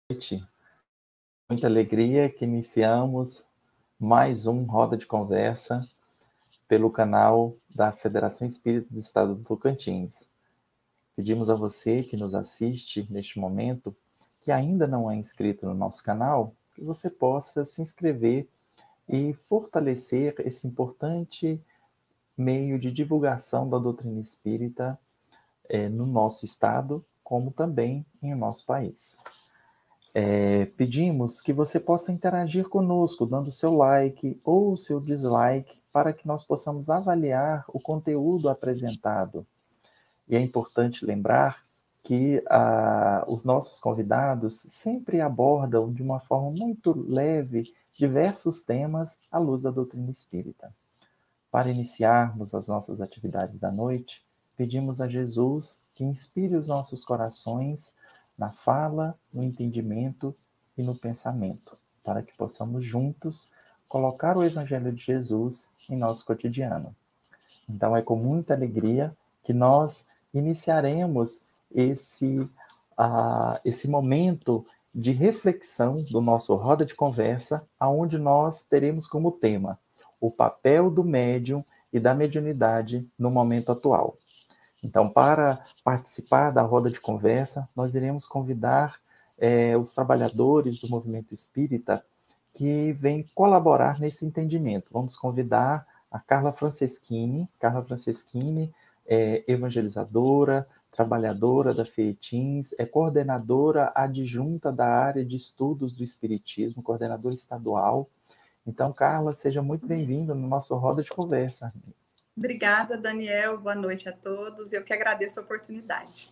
Noite. Muita alegria que iniciamos mais um Roda de Conversa pelo canal da Federação Espírita do Estado do Tocantins. Pedimos a você que nos assiste neste momento, que ainda não é inscrito no nosso canal, que você possa se inscrever e fortalecer esse importante meio de divulgação da doutrina espírita no nosso estado, como também em nosso país. Pedimos que você possa interagir conosco, dando seu like ou seu dislike, para que nós possamos avaliar o conteúdo apresentado. E é importante lembrar que os nossos convidados sempre abordam de uma forma muito leve diversos temas à luz da doutrina espírita. Para iniciarmos as nossas atividades da noite, pedimos a Jesus que inspire os nossos corações na fala, no entendimento e no pensamento, para que possamos juntos colocar o Evangelho de Jesus em nosso cotidiano. Então é com muita alegria que nós iniciaremos esse momento de reflexão do nosso Roda de Conversa, onde nós teremos como tema o papel do médium e da mediunidade no momento atual. Então, para participar da roda de conversa, nós iremos convidar os trabalhadores do movimento espírita que vêm colaborar nesse entendimento. Vamos convidar a Carla Franceschini. Carla Franceschini é evangelizadora, trabalhadora da FEETINS, é coordenadora adjunta da área de estudos do Espiritismo, coordenadora estadual. Então, Carla, seja muito bem-vinda no nosso roda de conversa. Obrigada, Daniel. Boa noite a todos. Eu que agradeço a oportunidade.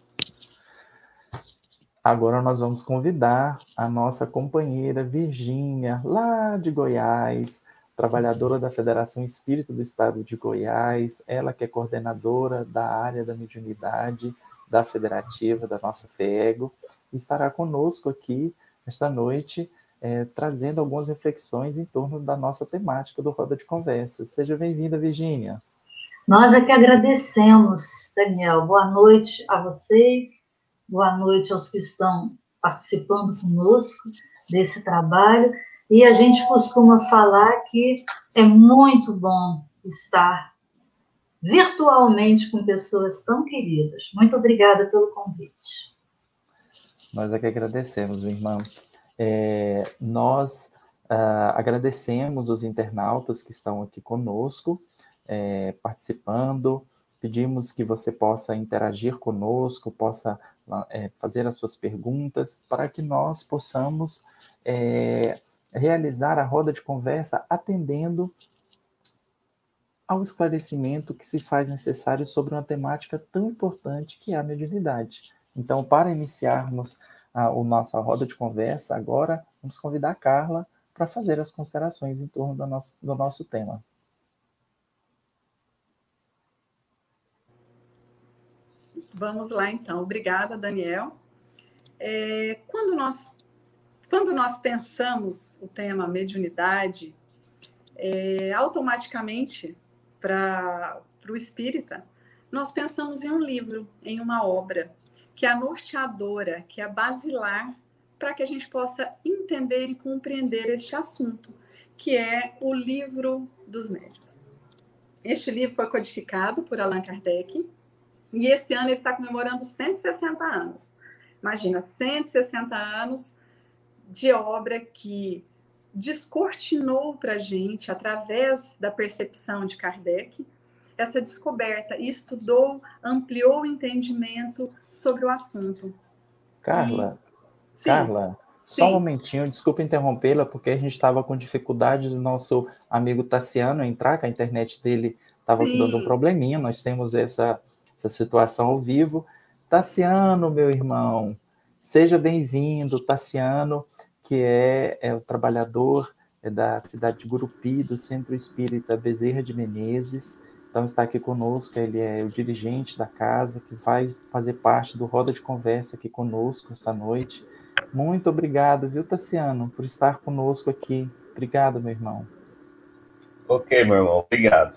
Agora nós vamos convidar a nossa companheira Virgínia, lá de Goiás, trabalhadora da Federação Espírita do Estado de Goiás, ela que é coordenadora da área da mediunidade da Federativa, da nossa FEEGO, e estará conosco aqui esta noite, trazendo algumas reflexões em torno da nossa temática do Roda de Conversa. Seja bem-vinda, Virgínia. Nós é que agradecemos, Daniel. Boa noite a vocês, boa noite aos que estão participando conosco desse trabalho. E a gente costuma falar que é muito bom estar virtualmente com pessoas tão queridas. Muito obrigada pelo convite. Nós é que agradecemos, minha irmã. Nós agradecemos os internautas que estão aqui conosco, participando. Pedimos que você possa interagir conosco, possa fazer as suas perguntas, para que nós possamos realizar a roda de conversa atendendo ao esclarecimento que se faz necessário sobre uma temática tão importante que é a mediunidade. Então, para iniciarmos a nossa roda de conversa, agora vamos convidar a Carla para fazer as considerações em torno do nosso tema. Vamos lá, então. Obrigada, Daniel. Quando nós pensamos o tema mediunidade, automaticamente, para o espírita, nós pensamos em um livro, em uma obra, que é a norteadora, que é a basilar, para que a gente possa entender e compreender este assunto, que é o Livro dos Médiuns. Este livro foi codificado por Allan Kardec, e esse ano ele está comemorando 160 anos. Imagina, 160 anos de obra que descortinou para a gente, através da percepção de Kardec, essa descoberta, e estudou, ampliou o entendimento sobre o assunto. Carla, só um momentinho, desculpa interrompê-la, porque a gente estava com dificuldade do nosso amigo Tassiano entrar, que a internet dele estava dando um probleminha, nós temos essa situação ao vivo. Tassiano, meu irmão, seja bem-vindo. Tassiano, que é o trabalhador da cidade de Gurupi, do Centro Espírita Bezerra de Menezes. Então está aqui conosco, ele é o dirigente da casa, que vai fazer parte do Roda de Conversa aqui conosco essa noite. Muito obrigado, viu, Tassiano, por estar conosco aqui. Obrigado, meu irmão. Ok, meu irmão, obrigado.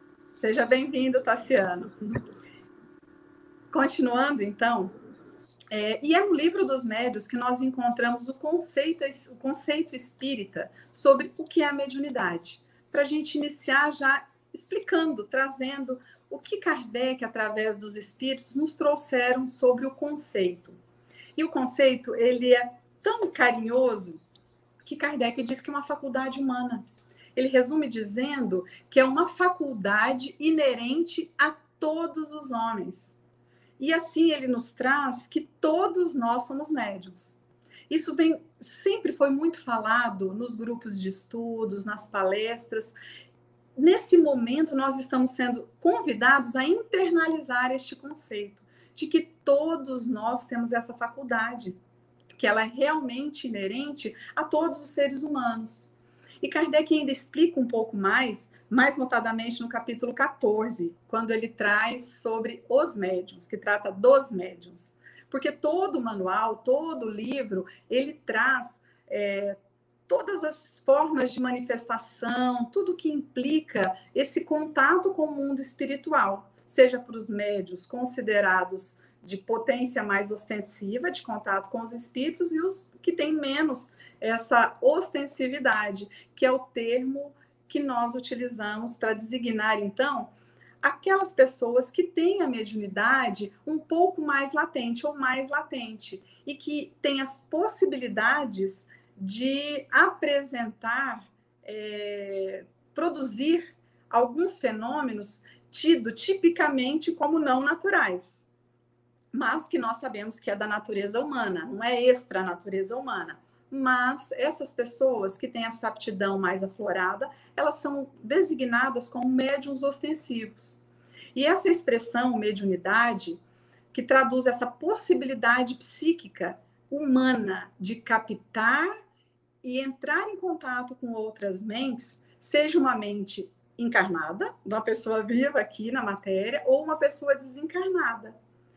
Seja bem-vindo, Tassiano. Continuando, então, E é no Livro dos Médiuns que nós encontramos o conceito espírita sobre o que é a mediunidade, para a gente iniciar já explicando, trazendo o que Kardec, através dos espíritos, nos trouxeram sobre o conceito. E o conceito, ele é tão carinhoso que Kardec diz que é uma faculdade humana. Ele resume dizendo que é uma faculdade inerente a todos os homens. E assim ele nos traz que todos nós somos médiuns. Isso sempre foi muito falado nos grupos de estudos, nas palestras. Nesse momento, nós estamos sendo convidados a internalizar este conceito de que todos nós temos essa faculdade, que ela é realmente inerente a todos os seres humanos. E Kardec ainda explica um pouco mais notadamente no capítulo 14, quando ele traz sobre os médiuns, que trata dos médiuns. Porque todo manual, todo livro, ele traz todas as formas de manifestação, tudo que implica esse contato com o mundo espiritual, seja para os médiuns considerados de potência mais ostensiva, de contato com os espíritos, e os que têm menos essa ostensividade, que é o termo que nós utilizamos para designar, então, aquelas pessoas que têm a mediunidade um pouco mais latente ou mais latente, e que têm as possibilidades de apresentar, produzir alguns fenômenos tidos tipicamente como não naturais, mas que nós sabemos que é da natureza humana, não é extra natureza humana. Mas essas pessoas que têm essa aptidão mais aflorada, elas são designadas como médiuns ostensivos. E essa expressão, mediunidade, que traduz essa possibilidade psíquica humana de captar e entrar em contato com outras mentes, seja uma mente encarnada, uma pessoa viva aqui na matéria, ou uma pessoa desencarnada.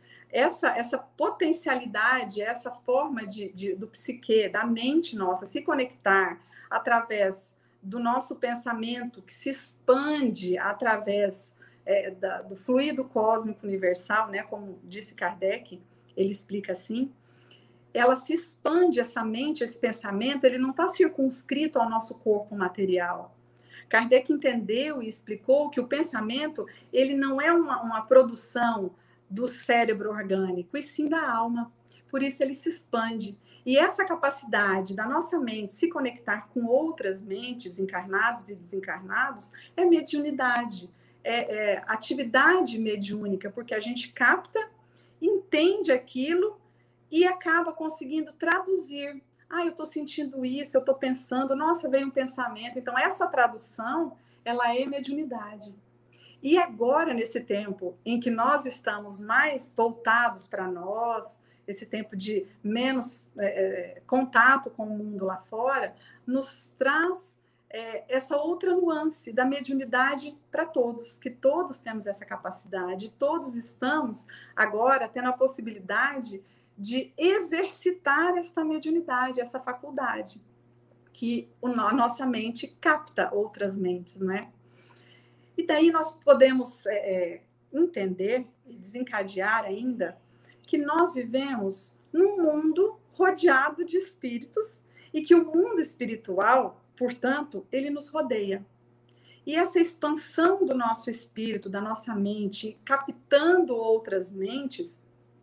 Essa potencialidade, essa forma do psique, da mente nossa, se conectar através do nosso pensamento, que se expande através do fluido cósmico universal, né, como disse Kardec, ele explica assim, ela se expande, essa mente, esse pensamento, ele não está circunscrito ao nosso corpo material. Kardec entendeu e explicou que o pensamento, ele não é uma produção do cérebro orgânico, e sim da alma. Por isso ele se expande. E essa capacidade da nossa mente se conectar com outras mentes, encarnados e desencarnados, é mediunidade, é atividade mediúnica, porque a gente capta, entende aquilo e acaba conseguindo traduzir. Eu estou sentindo isso, eu estou pensando, nossa, veio um pensamento. Então, essa tradução, ela é mediunidade. E agora, nesse tempo em que nós estamos mais voltados para nós, esse tempo de menos contato com o mundo lá fora, nos traz essa outra nuance da mediunidade para todos, que todos temos essa capacidade, todos estamos agora tendo a possibilidade de exercitar essa mediunidade, essa faculdade, que a nossa mente capta outras mentes, né? E daí nós podemos entender e desencadear ainda que nós vivemos num mundo rodeado de espíritos e que o mundo espiritual, portanto, ele nos rodeia. E essa expansão do nosso espírito, da nossa mente, captando outras mentes,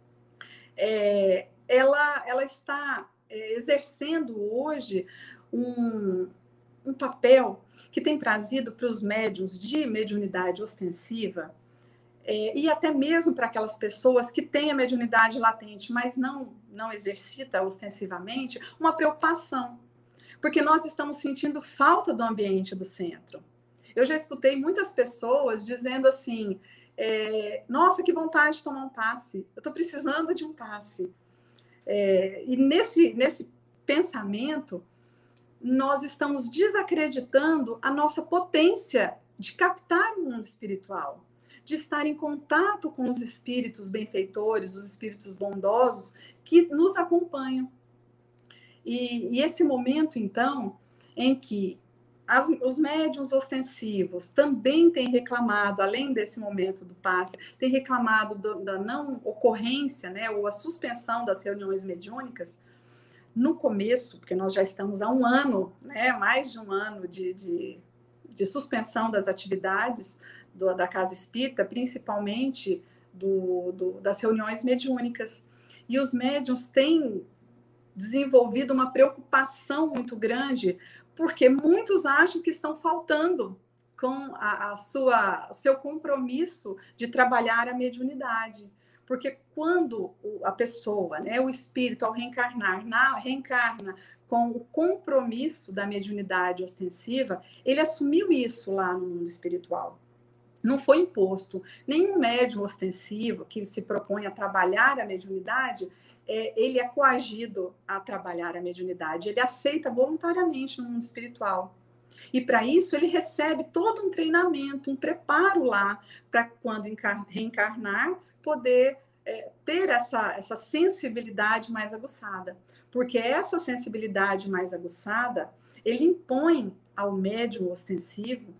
ela está exercendo hoje um papel que tem trazido para os médiuns de mediunidade ostensiva, e até mesmo para aquelas pessoas que têm a mediunidade latente, mas não exercita ostensivamente, uma preocupação, porque nós estamos sentindo falta do ambiente do centro. Eu já escutei muitas pessoas dizendo assim, nossa, que vontade de tomar um passe, eu estou precisando de um passe. E nesse pensamento, nós estamos desacreditando a nossa potência de captar o mundo espiritual, de estar em contato com os espíritos benfeitores, os espíritos bondosos que nos acompanham. E esse momento, então, em que os médiuns ostensivos também têm reclamado, além desse momento do passe, têm reclamado da não ocorrência, né, ou a suspensão das reuniões mediúnicas. No começo, porque nós já estamos há um ano, né, mais de um ano de suspensão das atividades da Casa Espírita, principalmente das reuniões mediúnicas. E os médiuns têm desenvolvido uma preocupação muito grande, porque muitos acham que estão faltando com o seu compromisso de trabalhar a mediunidade. Porque quando a pessoa, né, o espírito, ao reencarnar, reencarna com o compromisso da mediunidade ostensiva, ele assumiu isso lá no mundo espiritual. Não foi imposto. Nenhum médium ostensivo que se propõe a trabalhar a mediunidade, ele é coagido a trabalhar a mediunidade. Ele aceita voluntariamente no mundo espiritual. E para isso ele recebe todo um treinamento, um preparo lá, para quando reencarnar, poder ter essa sensibilidade mais aguçada. Porque essa sensibilidade mais aguçada, ele impõe ao médium ostensivo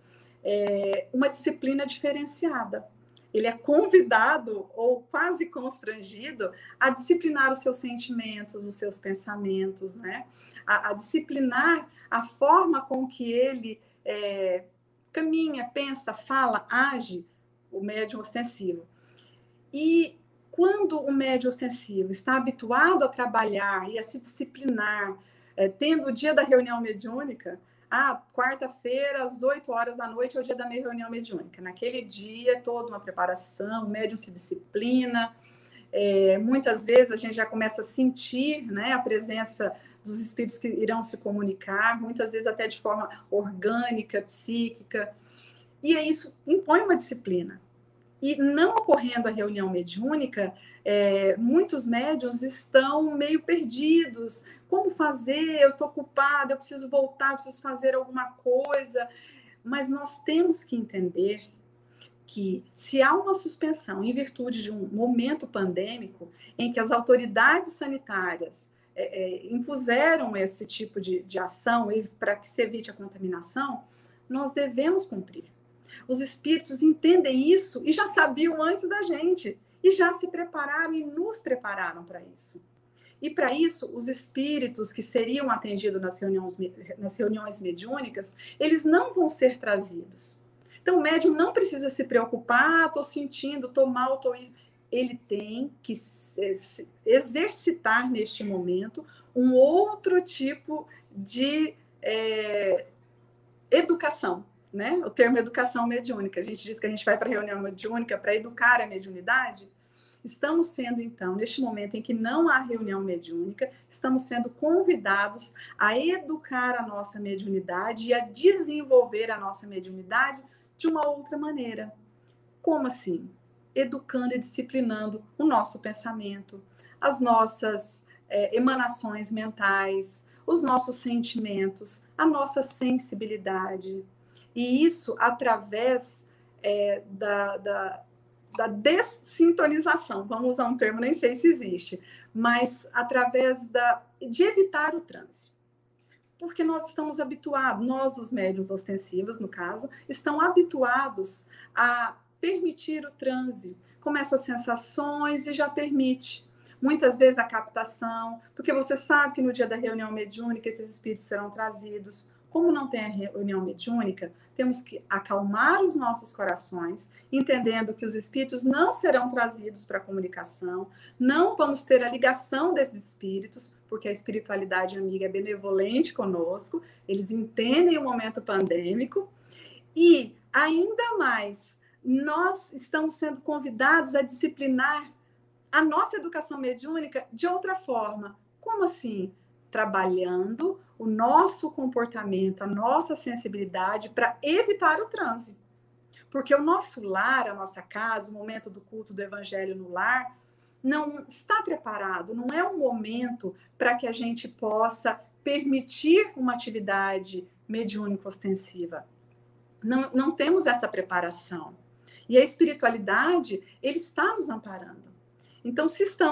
uma disciplina diferenciada. Ele é convidado ou quase constrangido a disciplinar os seus sentimentos, os seus pensamentos, né? A disciplinar a forma com que ele caminha, pensa, fala, age, o médium ostensivo. E quando o médium ostensivo está habituado a trabalhar e a se disciplinar, tendo o dia da reunião mediúnica, quarta-feira, às 8 horas da noite, é o dia da minha reunião mediúnica. Naquele dia, toda uma preparação, o médium se disciplina. Muitas vezes a gente já começa a sentir, né, a presença dos espíritos que irão se comunicar, muitas vezes até de forma orgânica, psíquica. E isso impõe uma disciplina. E não ocorrendo a reunião mediúnica, muitos médiuns estão meio perdidos. Como fazer? Eu estou ocupada, eu preciso voltar, eu preciso fazer alguma coisa. Mas nós temos que entender que se há uma suspensão em virtude de um momento pandêmico em que as autoridades sanitárias impuseram esse tipo de ação para que se evite a contaminação, nós devemos cumprir. Os espíritos entendem isso e já sabiam antes da gente, e já se prepararam e nos prepararam para isso. E para isso, os espíritos que seriam atendidos nas reuniões mediúnicas, eles não vão ser trazidos. Então, o médium não precisa se preocupar, estou sentindo, estou mal, estou isso. Ele tem que exercitar neste momento um outro tipo de educação. Né? O termo educação mediúnica. A gente diz que a gente vai para a reunião mediúnica para educar a mediunidade. Estamos sendo, então, neste momento em que não há reunião mediúnica, estamos sendo convidados a educar a nossa mediunidade e a desenvolver a nossa mediunidade de uma outra maneira. Como assim? Educando e disciplinando o nosso pensamento, as nossas emanações mentais, os nossos sentimentos, a nossa sensibilidade. E isso através da dessintonização, vamos usar um termo, nem sei se existe, mas através de evitar o transe. Porque nós estamos habituados, nós os médiuns ostensivos, no caso, estão habituados a permitir o transe, com essas sensações, e já permite. Muitas vezes a captação, porque você sabe que no dia da reunião mediúnica esses espíritos serão trazidos. Como não tem a reunião mediúnica, temos que acalmar os nossos corações, entendendo que os espíritos não serão trazidos para a comunicação, não vamos ter a ligação desses espíritos, porque a espiritualidade amiga é benevolente conosco, eles entendem o momento pandêmico, e ainda mais, nós estamos sendo convidados a disciplinar a nossa educação mediúnica de outra forma. Como assim? Trabalhando o nosso comportamento, a nossa sensibilidade para evitar o transe. Porque o nosso lar, a nossa casa, o momento do culto do evangelho no lar, não está preparado, não é um momento para que a gente possa permitir uma atividade mediúnica ostensiva. Não temos essa preparação. E a espiritualidade, ele está nos amparando. Então, se estamos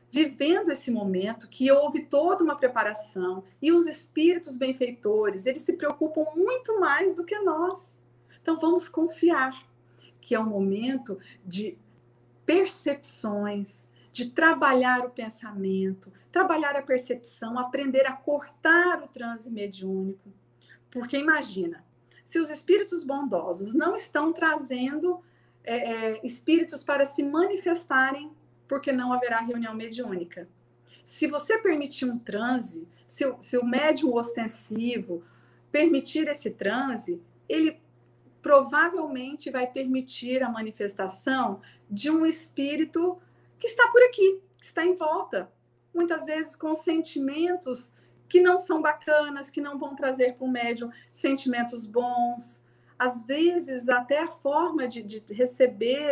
vivendo esse momento, que houve toda uma preparação, e os espíritos benfeitores, eles se preocupam muito mais do que nós. Então vamos confiar que é um momento de percepções, de trabalhar o pensamento, trabalhar a percepção, aprender a cortar o transe mediúnico. Porque imagina, se os espíritos bondosos não estão trazendo espíritos para se manifestarem, porque não haverá reunião mediúnica. Se você permitir um transe, se o médium ostensivo permitir esse transe, ele provavelmente vai permitir a manifestação de um espírito que está por aqui, que está em volta, muitas vezes com sentimentos que não são bacanas, que não vão trazer para o médium sentimentos bons. Às vezes, até a forma de receber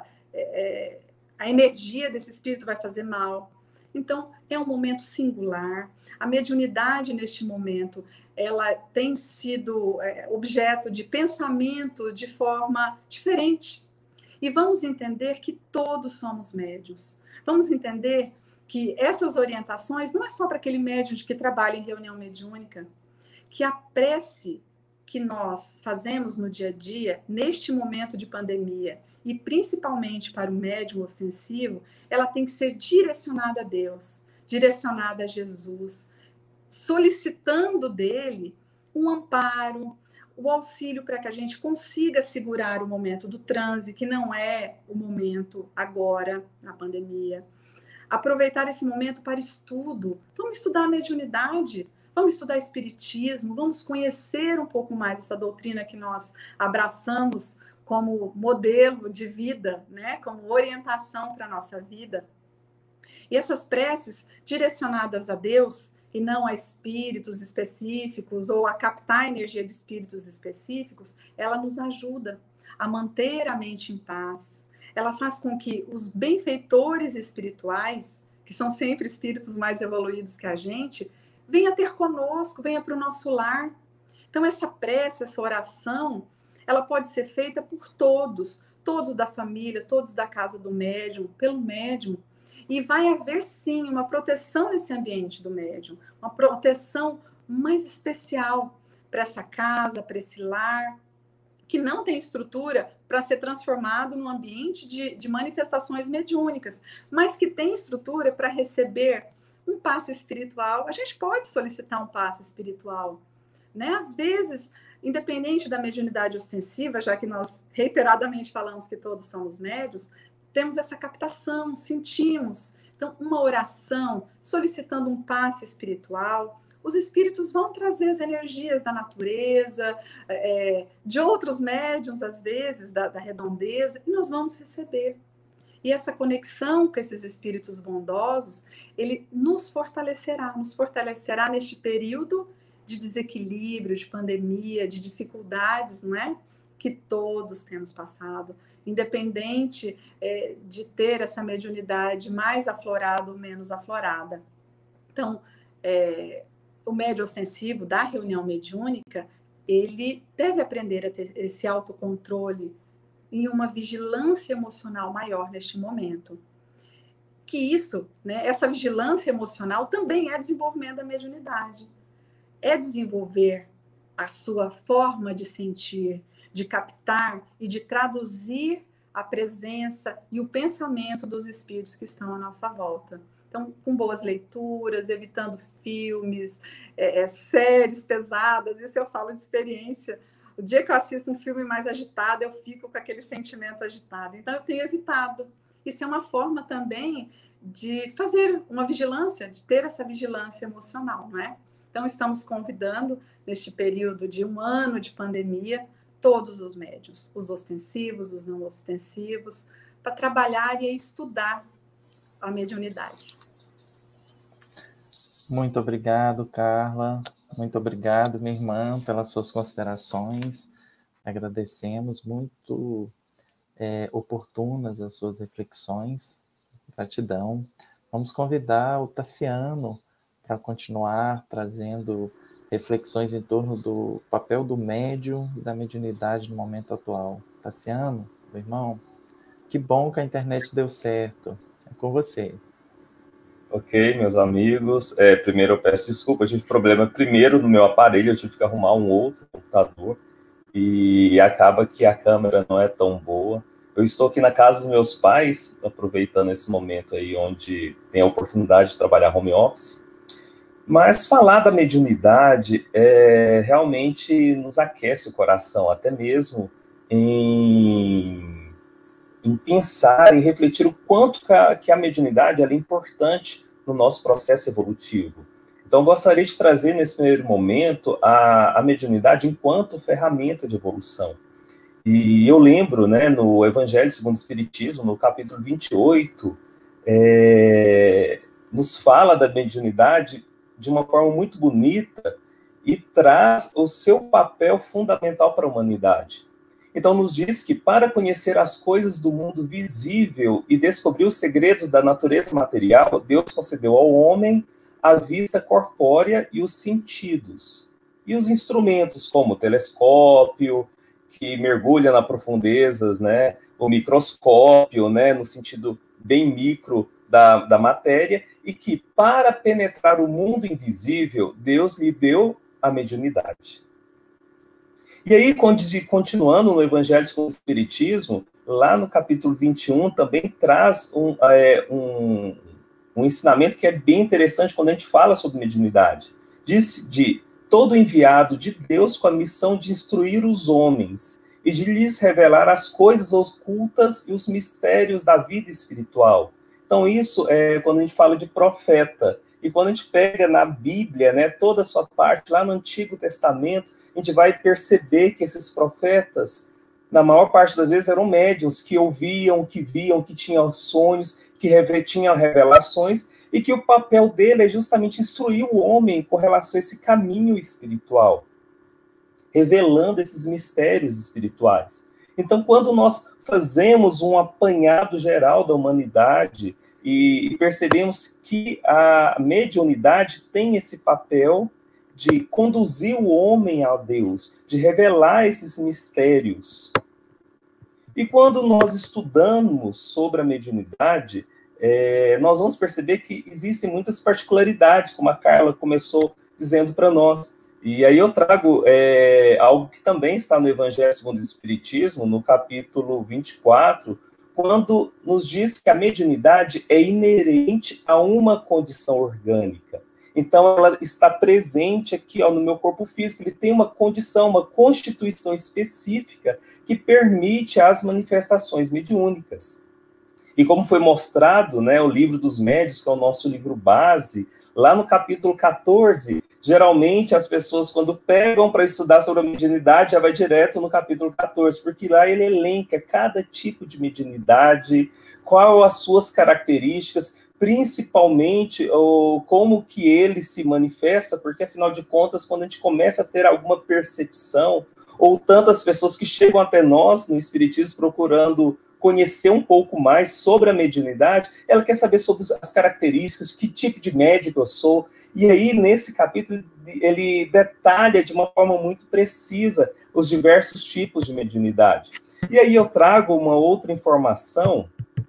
a energia desse espírito vai fazer mal. Então, é um momento singular. A mediunidade, neste momento, ela tem sido objeto de pensamento de forma diferente. E vamos entender que todos somos médiuns. Vamos entender que essas orientações não é só para aquele médium que trabalha em reunião mediúnica, que a prece que nós fazemos no dia a dia, neste momento de pandemia, e principalmente para o médium ostensivo, ela tem que ser direcionada a Deus, direcionada a Jesus, solicitando dele um amparo, o auxílio para que a gente consiga segurar o momento do transe, que não é o momento agora, na pandemia. Aproveitar esse momento para estudo. Vamos estudar a mediunidade, vamos estudar espiritismo, vamos conhecer um pouco mais essa doutrina que nós abraçamos como modelo de vida, né? Como orientação para a nossa vida. E essas preces direcionadas a Deus e não a espíritos específicos ou a captar a energia de espíritos específicos, ela nos ajuda a manter a mente em paz. Ela faz com que os benfeitores espirituais, que são sempre espíritos mais evoluídos que a gente, venha ter conosco, venha para o nosso lar. Então, essa prece, essa oração, ela pode ser feita por todos, todos da família, todos da casa do médium, pelo médium. E vai haver, sim, uma proteção nesse ambiente do médium, uma proteção mais especial para essa casa, para esse lar, que não tem estrutura para ser transformado num ambiente de manifestações mediúnicas, mas que tem estrutura para receber um passe espiritual. A gente pode solicitar um passe espiritual, né? Às vezes, independente da mediunidade ostensiva, já que nós reiteradamente falamos que todos somos médios, temos essa captação, sentimos. Então, uma oração solicitando um passe espiritual, os espíritos vão trazer as energias da natureza, de outros médiuns, às vezes, da redondeza, e nós vamos receber. E essa conexão com esses espíritos bondosos, ele nos fortalecerá neste período de desequilíbrio, de pandemia, de dificuldades, não é? Que todos temos passado, independente de ter essa mediunidade mais aflorada ou menos aflorada. Então, o médium ostensivo da reunião mediúnica, ele deve aprender a ter esse autocontrole e uma vigilância emocional maior neste momento. Que isso, né, essa vigilância emocional também é desenvolvimento da mediunidade. É desenvolver a sua forma de sentir, de captar e de traduzir a presença e o pensamento dos espíritos que estão à nossa volta. Então, com boas leituras, evitando filmes, séries pesadas, isso eu falo de experiência. O dia que eu assisto um filme mais agitado, eu fico com aquele sentimento agitado. Então, eu tenho evitado. Isso é uma forma também de fazer uma vigilância, de ter essa vigilância emocional, não é? Então, estamos convidando, neste período de 1 ano de pandemia, todos os médiuns, os ostensivos, os não ostensivos, para trabalhar e estudar a mediunidade. Muito obrigado, Carla. Muito obrigado, minha irmã, pelas suas considerações. Agradecemos, muito oportunas as suas reflexões. Gratidão. Vamos convidar o Tassiano para continuar trazendo reflexões em torno do papel do médium e da mediunidade no momento atual. Tassiano, meu irmão, que bom que a internet deu certo. É com você. Ok, meus amigos. Primeiro eu peço desculpa, eu tive problema primeiro no meu aparelho, eu tive que arrumar um outro computador e acaba que a câmera não é tão boa. Eu estou aqui na casa dos meus pais, aproveitando esse momento aí onde tem a oportunidade de trabalhar home office. Mas falar da mediunidade realmente nos aquece o coração, até mesmo em pensar, em refletir o quanto que a mediunidade ela é importante no nosso processo evolutivo. Então, gostaria de trazer, nesse primeiro momento, a mediunidade enquanto ferramenta de evolução. E eu lembro, né, no Evangelho segundo o Espiritismo, no capítulo 28, nos fala da mediunidade de uma forma muito bonita e traz o seu papel fundamental para a humanidade. Então, nos diz que para conhecer as coisas do mundo visível e descobrir os segredos da natureza material, Deus concedeu ao homem a vista corpórea e os sentidos. E os instrumentos, como o telescópio, que mergulha nas profundezas, né? O microscópio, né? No sentido bem micro da matéria, e que para penetrar o mundo invisível, Deus lhe deu a mediunidade. E aí, continuando no Evangelho segundo o Espiritismo, lá no capítulo 21, também traz um ensinamento que é bem interessante quando a gente fala sobre mediunidade. Diz de todo enviado de Deus com a missão de instruir os homens e de lhes revelar as coisas ocultas e os mistérios da vida espiritual. Então, isso é quando a gente fala de profeta. E quando a gente pega na Bíblia, né, toda a sua parte, lá no Antigo Testamento, a gente vai perceber que esses profetas, na maior parte das vezes, eram médiuns que ouviam, que viam, que tinham sonhos, que tinham revelações, e que o papel dele é justamente instruir o homem com relação a esse caminho espiritual, revelando esses mistérios espirituais. Então, quando nós fazemos um apanhado geral da humanidade e percebemos que a mediunidade tem esse papel de conduzir o homem a Deus, de revelar esses mistérios. E quando nós estudamos sobre a mediunidade, nós vamos perceber que existem muitas particularidades, como a Carla começou dizendo para nós. E aí eu trago algo que também está no Evangelho segundo o Espiritismo, no capítulo 24, quando nos diz que a mediunidade é inerente a uma condição orgânica. Então, ela está presente aqui no meu corpo físico, ele tem uma condição, uma constituição específica que permite as manifestações mediúnicas. E como foi mostrado, né, o livro dos médiuns, que é o nosso livro base, lá no capítulo 14, geralmente as pessoas, quando pegam para estudar sobre a mediunidade, já vai direto no capítulo 14, porque lá ele elenca cada tipo de mediunidade, qual as suas características, principalmente como que ele se manifesta, porque, afinal de contas, quando a gente começa a ter alguma percepção, ou tantas pessoas que chegam até nós no Espiritismo procurando conhecer um pouco mais sobre a mediunidade, ela quer saber sobre as características, que tipo de médico eu sou, e aí, nesse capítulo, ele detalha de uma forma muito precisa os diversos tipos de mediunidade. E aí eu trago uma outra informação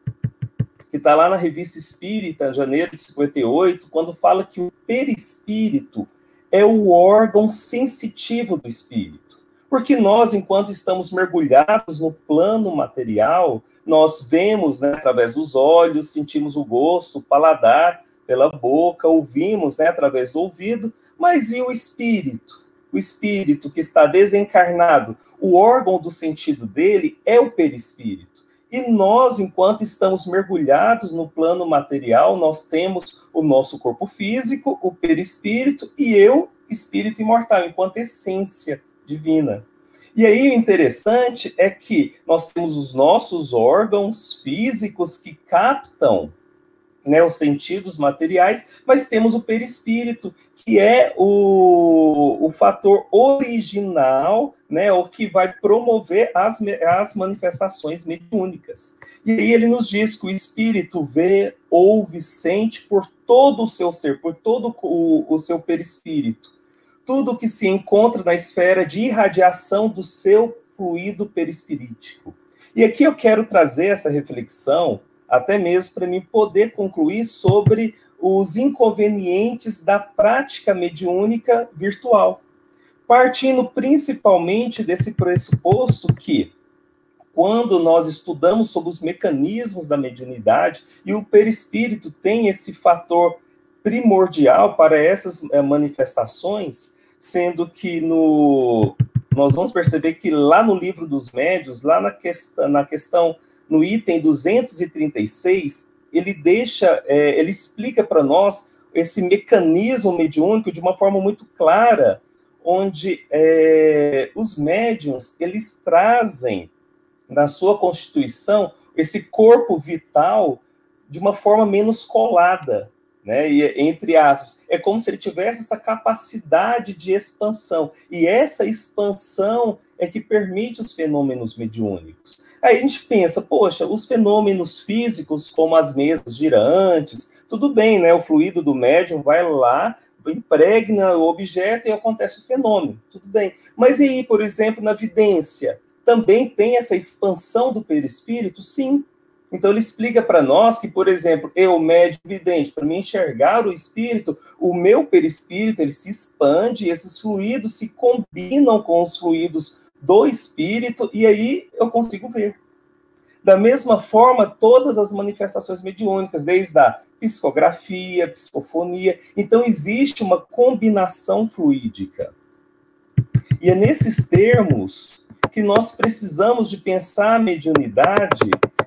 que está lá na Revista Espírita, janeiro de 58, quando fala que o perispírito é o órgão sensitivo do espírito. Porque nós, enquanto estamos mergulhados no plano material, nós vemos, né, através dos olhos, sentimos o gosto, o paladar, pela boca, ouvimos, né, através do ouvido, mas e o espírito? O espírito que está desencarnado, o órgão do sentido dele é o perispírito. E nós, enquanto estamos mergulhados no plano material, nós temos o nosso corpo físico, o perispírito, e eu, espírito imortal, enquanto essência divina. E aí o interessante é que nós temos os nossos órgãos físicos que captam, né, os sentidos materiais, mas temos o perispírito, que é o fator original, né, o que vai promover as manifestações mediúnicas. E aí ele nos diz que o espírito vê, ouve, sente por todo o seu ser, por todo o seu perispírito. Tudo que se encontra na esfera de irradiação do seu fluido perispirítico. E aqui eu quero trazer essa reflexão, até mesmo para mim poder concluir sobre os inconvenientes da prática mediúnica virtual, partindo principalmente desse pressuposto que, quando nós estudamos sobre os mecanismos da mediunidade, e o perispírito tem esse fator primordial para essas manifestações, sendo que nós vamos perceber que lá no Livro dos Médiuns, lá na questão, no item 236, ele explica para nós esse mecanismo mediúnico de uma forma muito clara, onde os médiuns, eles trazem na sua constituição esse corpo vital de uma forma menos colada, né? E, entre aspas, é como se ele tivesse essa capacidade de expansão, e essa expansão é que permite os fenômenos mediúnicos. Aí a gente pensa, poxa, os fenômenos físicos, como as mesas girantes, tudo bem, né? O fluido do médium vai lá, impregna o objeto e acontece o fenômeno, tudo bem. Mas e aí, por exemplo, na vidência, também tem essa expansão do perispírito? Sim. Então, ele explica para nós que, por exemplo, eu, médium vidente, para me enxergar o espírito, o meu perispírito, ele se expande, e esses fluidos se combinam com os fluidos do espírito, e aí eu consigo ver. Da mesma forma, todas as manifestações mediúnicas, desde a psicografia, psicofonia, então existe uma combinação fluídica. E é nesses termos que nós precisamos de pensar a mediunidade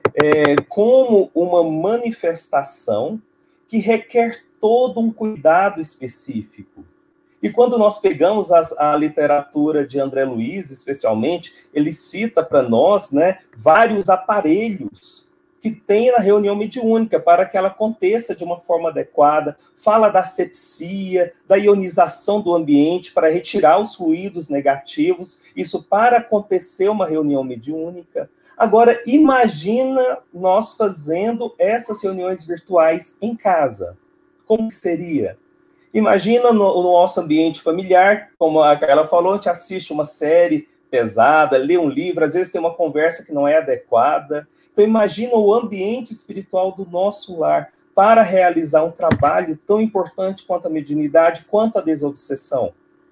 como uma manifestação que requer todo um cuidado específico. E quando nós pegamos a literatura de André Luiz, especialmente, ele cita para nós, né, vários aparelhos que tem na reunião mediúnica para que ela aconteça de uma forma adequada, fala da asepsia, da ionização do ambiente para retirar os fluidos negativos, isso para acontecer uma reunião mediúnica. Agora, imagina nós fazendo essas reuniões virtuais em casa. Como que seria? Imagina no nosso ambiente familiar, como ela falou, a gente assiste uma série pesada, lê um livro, às vezes tem uma conversa que não é adequada. Então, imagina o ambiente espiritual do nosso lar para realizar um trabalho tão importante quanto a mediunidade, quanto a desobsessão.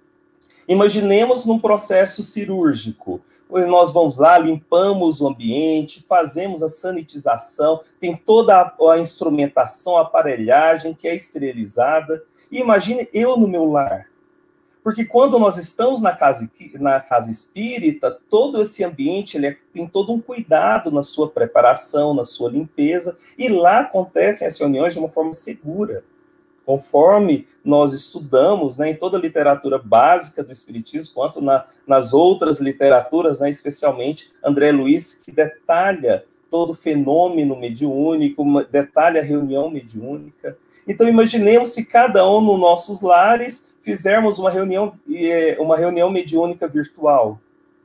Imaginemos num processo cirúrgico. Nós vamos lá, limpamos o ambiente, fazemos a sanitização, tem toda a instrumentação, a aparelhagem que é esterilizada. E imagine eu no meu lar. Porque quando nós estamos na casa espírita, todo esse ambiente tem todo um cuidado na sua preparação, na sua limpeza, e lá acontecem as reuniões de uma forma segura. Conforme nós estudamos, né, em toda a literatura básica do Espiritismo, quanto nas outras literaturas, né, especialmente André Luiz, que detalha todo o fenômeno mediúnico, detalha a reunião mediúnica. Então, imaginemos se cada um nos nossos lares fizermos uma reunião mediúnica virtual.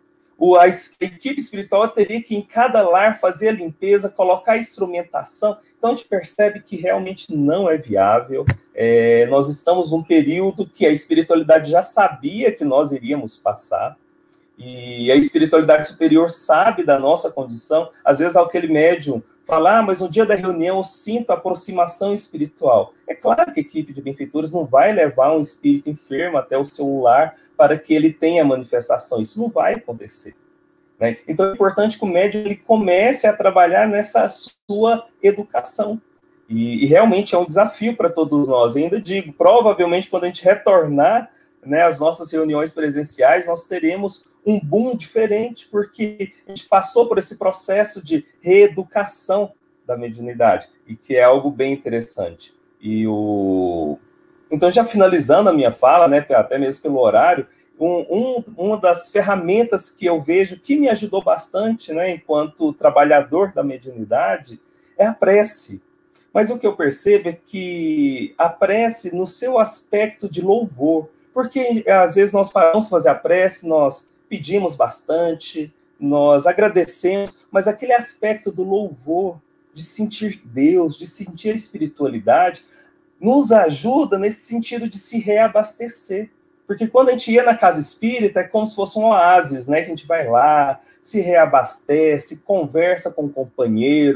A equipe espiritual teria que, em cada lar, fazer a limpeza, colocar a instrumentação. Então, a gente percebe que realmente não é viável. Nós estamos num período que a espiritualidade já sabia que nós iríamos passar. E a espiritualidade superior sabe da nossa condição. Às vezes, aquele médium fala, mas no dia da reunião eu sinto aproximação espiritual. É claro que a equipe de benfeitores não vai levar um espírito enfermo até o seu lar para que ele tenha manifestação. Isso não vai acontecer. Né? Então é importante que o médium ele comece a trabalhar nessa sua educação. E realmente é um desafio para todos nós. Eu ainda digo, provavelmente quando a gente retornar, né, às nossas reuniões presenciais, nós teremos um boom diferente, porque a gente passou por esse processo de reeducação da mediunidade, e que é algo bem interessante. Então, já finalizando a minha fala, né, até mesmo pelo horário, uma das ferramentas que eu vejo que me ajudou bastante, né, enquanto trabalhador da mediunidade, é a prece. Mas o que eu percebo é que a prece, no seu aspecto de louvor, porque às vezes nós paramos fazer a prece, nós pedimos bastante, nós agradecemos, mas aquele aspecto do louvor, de sentir Deus, de sentir a espiritualidade, nos ajuda nesse sentido de se reabastecer. Porque quando a gente ia na casa espírita, é como se fosse um oásis, né? Que a gente vai lá, se reabastece, conversa com o companheiro,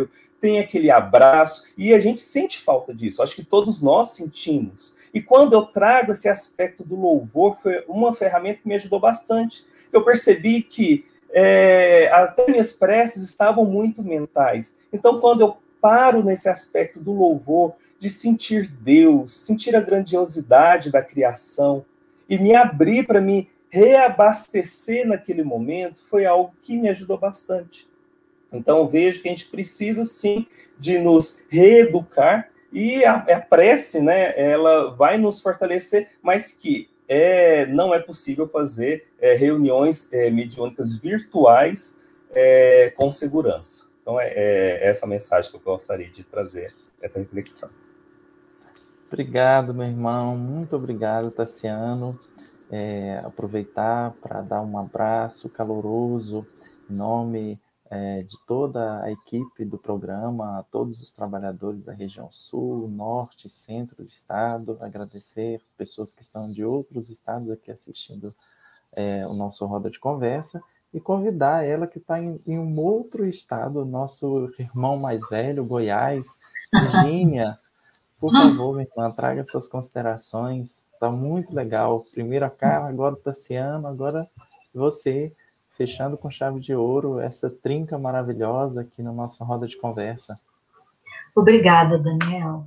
tem aquele abraço, e a gente sente falta disso, acho que todos nós sentimos. E quando eu trago esse aspecto do louvor, foi uma ferramenta que me ajudou bastante. Eu percebi que até minhas preces estavam muito mentais. Então, quando eu paro nesse aspecto do louvor, de sentir Deus, sentir a grandiosidade da criação, e me abrir para me reabastecer naquele momento, foi algo que me ajudou bastante. Então, eu vejo que a gente precisa, sim, de nos reeducar, e a prece, né, ela vai nos fortalecer, mas que não é possível fazer reuniões mediúnicas virtuais com segurança. Então, é essa mensagem que eu gostaria de trazer, essa reflexão. Obrigado, meu irmão. Muito obrigado, Tassiano. Aproveitar para dar um abraço caloroso em nome de toda a equipe do programa, a todos os trabalhadores da região sul, norte e centro do estado, agradecer as pessoas que estão de outros estados aqui assistindo o nosso Roda de Conversa, e convidar ela que está em um outro estado, nosso irmão mais velho, Goiás, Virgínia. Por favor, minha irmã, traga suas considerações. Está muito legal. Primeiro a Carla, agora o Tassiano, agora você, fechando com chave de ouro essa trinca maravilhosa aqui na nossa roda de conversa. Obrigada, Daniel.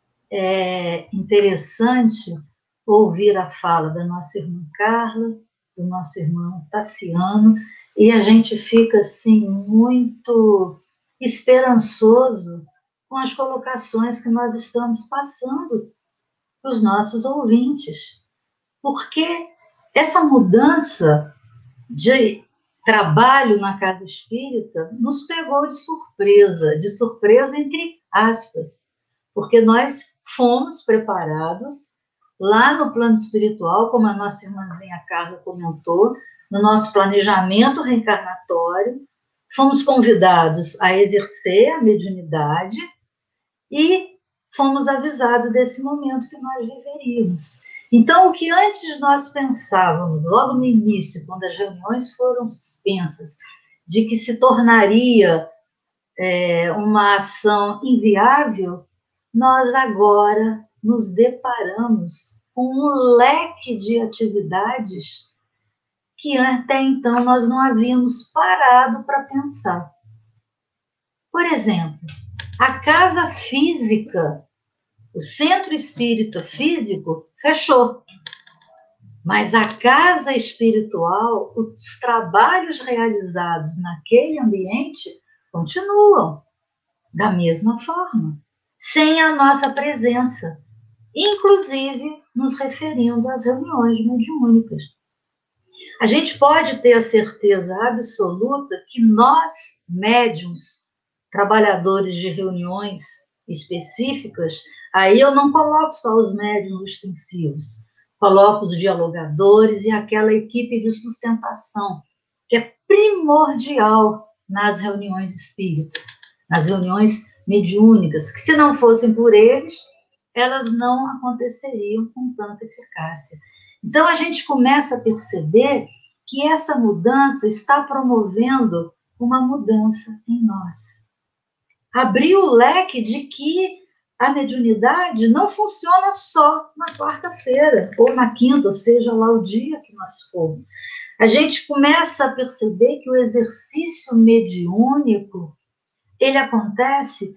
É interessante ouvir a fala da nossa irmã Carla, do nosso irmão Tassiano, e a gente fica, assim, muito esperançoso com as colocações que nós estamos passando para os nossos ouvintes, porque essa mudança de trabalho na casa espírita nos pegou de surpresa entre aspas, porque nós fomos preparados lá no plano espiritual, como a nossa irmãzinha Carla comentou, no nosso planejamento reencarnatório, fomos convidados a exercer a mediunidade e fomos avisados desse momento que nós viveríamos. Então, o que antes nós pensávamos, logo no início, quando as reuniões foram suspensas, de que se tornaria uma ação inviável, nós agora nos deparamos com um leque de atividades que até então nós não havíamos parado para pensar. Por exemplo, a casa física, o centro espírita físico, fechou. Mas a casa espiritual, os trabalhos realizados naquele ambiente continuam da mesma forma, sem a nossa presença, inclusive nos referindo às reuniões mediúnicas. A gente pode ter a certeza absoluta que nós, médiuns, trabalhadores de reuniões específicas, aí eu não coloco só os médiuns extensivos, coloco os dialogadores e aquela equipe de sustentação, que é primordial nas reuniões espíritas, nas reuniões mediúnicas, que se não fossem por eles, elas não aconteceriam com tanta eficácia. Então, a gente começa a perceber que essa mudança está promovendo uma mudança em nós. Abriu o leque de que a mediunidade não funciona só na quarta-feira, ou na quinta, ou seja lá o dia que nós formos. A gente começa a perceber que o exercício mediúnico, ele acontece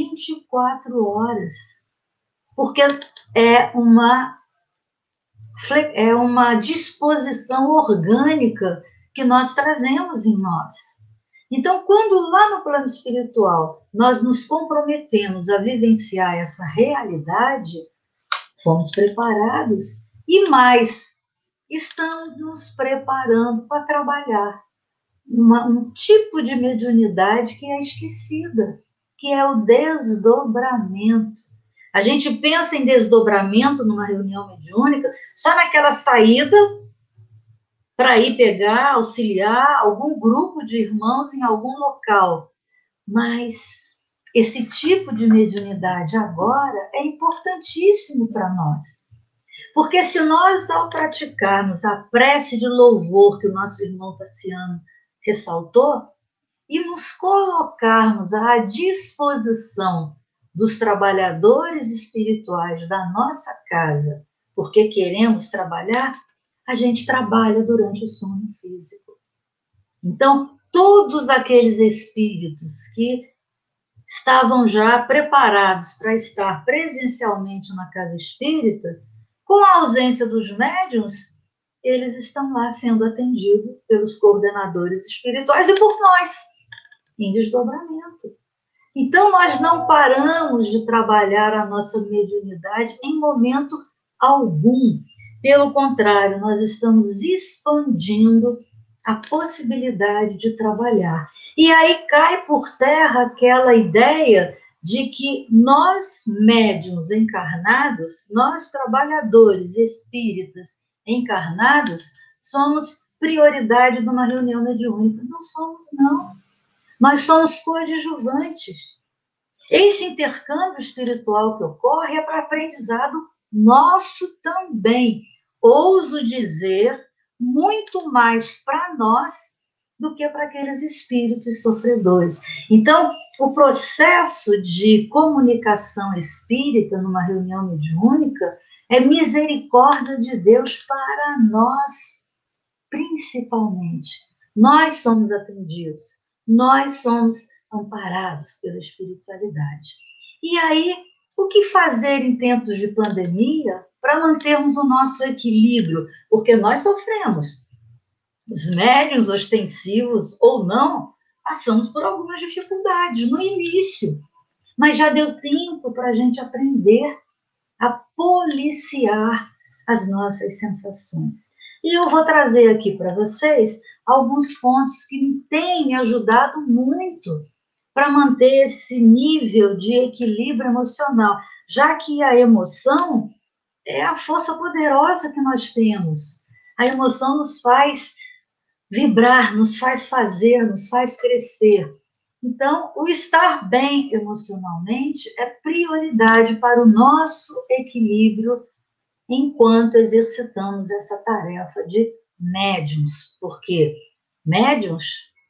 24 horas, porque é uma disposição orgânica que nós trazemos em nós. Então, quando lá no plano espiritual nós nos comprometemos a vivenciar essa realidade, fomos preparados e mais, estamos nos preparando para trabalhar um tipo de mediunidade que é esquecida, que é o desdobramento. A gente pensa em desdobramento numa reunião mediúnica só naquela saída para ir pegar, auxiliar algum grupo de irmãos em algum local. Mas esse tipo de mediunidade agora é importantíssimo para nós. Porque se nós, ao praticarmos a prece de louvor que o nosso irmão Tassiano ressaltou, e nos colocarmos à disposição dos trabalhadores espirituais da nossa casa, porque queremos trabalhar, a gente trabalha durante o sono físico. Então, todos aqueles espíritos que estavam já preparados para estar presencialmente na casa espírita, com a ausência dos médiuns, eles estão lá sendo atendidos pelos coordenadores espirituais e por nós, em desdobramento. Então, nós não paramos de trabalhar a nossa mediunidade em momento algum. Pelo contrário, nós estamos expandindo a possibilidade de trabalhar. E aí cai por terra aquela ideia de que nós, médiuns encarnados, nós, trabalhadores espíritas encarnados, somos prioridade de uma reunião mediúnica. Não somos, não. Nós somos coadjuvantes. Esse intercâmbio espiritual que ocorre é para aprendizado nosso também. Ouso dizer, muito mais para nós do que para aqueles espíritos sofredores. Então, o processo de comunicação espírita numa reunião mediúnica é misericórdia de Deus para nós, principalmente. Nós somos atendidos, nós somos amparados pela espiritualidade. E aí, o que fazer em tempos de pandemia para mantermos o nosso equilíbrio? Porque nós sofremos. Os médiuns ostensivos ou não, passamos por algumas dificuldades no início, mas já deu tempo para a gente aprender a policiar as nossas sensações. E eu vou trazer aqui para vocês alguns pontos que me têm me ajudado muito para manter esse nível de equilíbrio emocional, já que a emoção é a força poderosa que nós temos. A emoção nos faz vibrar, nos faz fazer, nos faz crescer. Então, o estar bem emocionalmente é prioridade para o nosso equilíbrio enquanto exercitamos essa tarefa de médiuns, porque médiuns,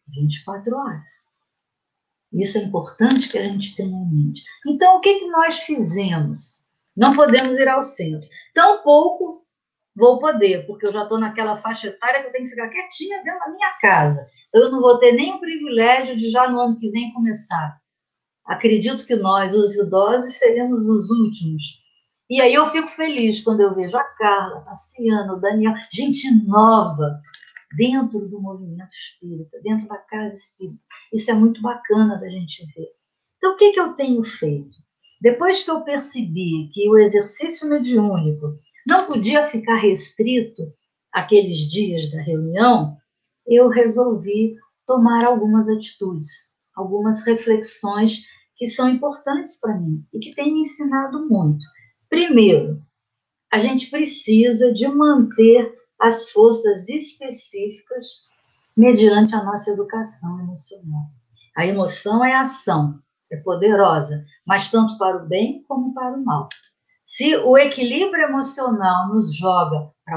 24 horas. Isso é importante que a gente tenha em mente. Então, o que nós fizemos? Não podemos ir ao centro. Tampouco vou poder, porque eu já estou naquela faixa etária que eu tenho que ficar quietinha dentro da minha casa. Eu não vou ter nem o privilégio de já no ano que vem começar. Acredito que nós, os idosos, seremos os últimos. E aí eu fico feliz quando eu vejo a Carla, a Ciana, o Daniel, gente nova dentro do movimento espírita, dentro da casa espírita. Isso é muito bacana da gente ver. Então, o que eu tenho feito? Depois que eu percebi que o exercício mediúnico não podia ficar restrito àqueles dias da reunião, eu resolvi tomar algumas atitudes, algumas reflexões que são importantes para mim e que têm me ensinado muito. Primeiro, a gente precisa de manter as forças específicas mediante a nossa educação emocional. A emoção é ação, é poderosa, mas tanto para o bem como para o mal. Se o equilíbrio emocional nos joga para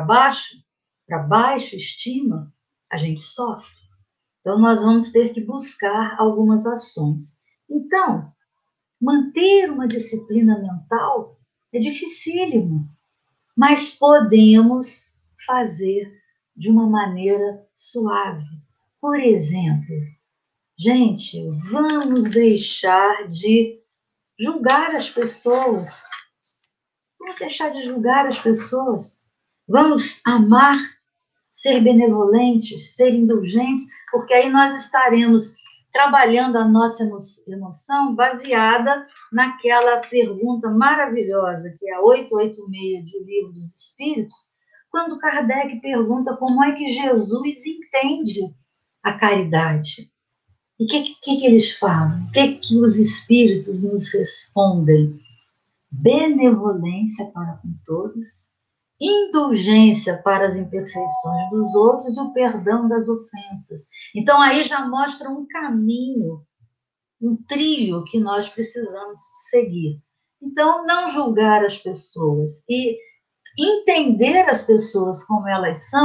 baixa estima, a gente sofre. Então, nós vamos ter que buscar algumas ações. Então, manter uma disciplina mental é dificílimo, mas podemos fazer de uma maneira suave. Por exemplo, gente, vamos deixar de julgar as pessoas. Vamos deixar de julgar as pessoas. Vamos amar, ser benevolentes, ser indulgentes, porque aí nós estaremos trabalhando a nossa emoção baseada naquela pergunta maravilhosa, que é a 886 de O Livro dos Espíritos, quando Kardec pergunta como é que Jesus entende a caridade. E o que eles falam? O que os Espíritos nos respondem? Benevolência para com todos, indulgência para as imperfeições dos outros e o perdão das ofensas. Então, aí já mostra um caminho, um trilho que nós precisamos seguir. Então, não julgar as pessoas e entender as pessoas como elas são,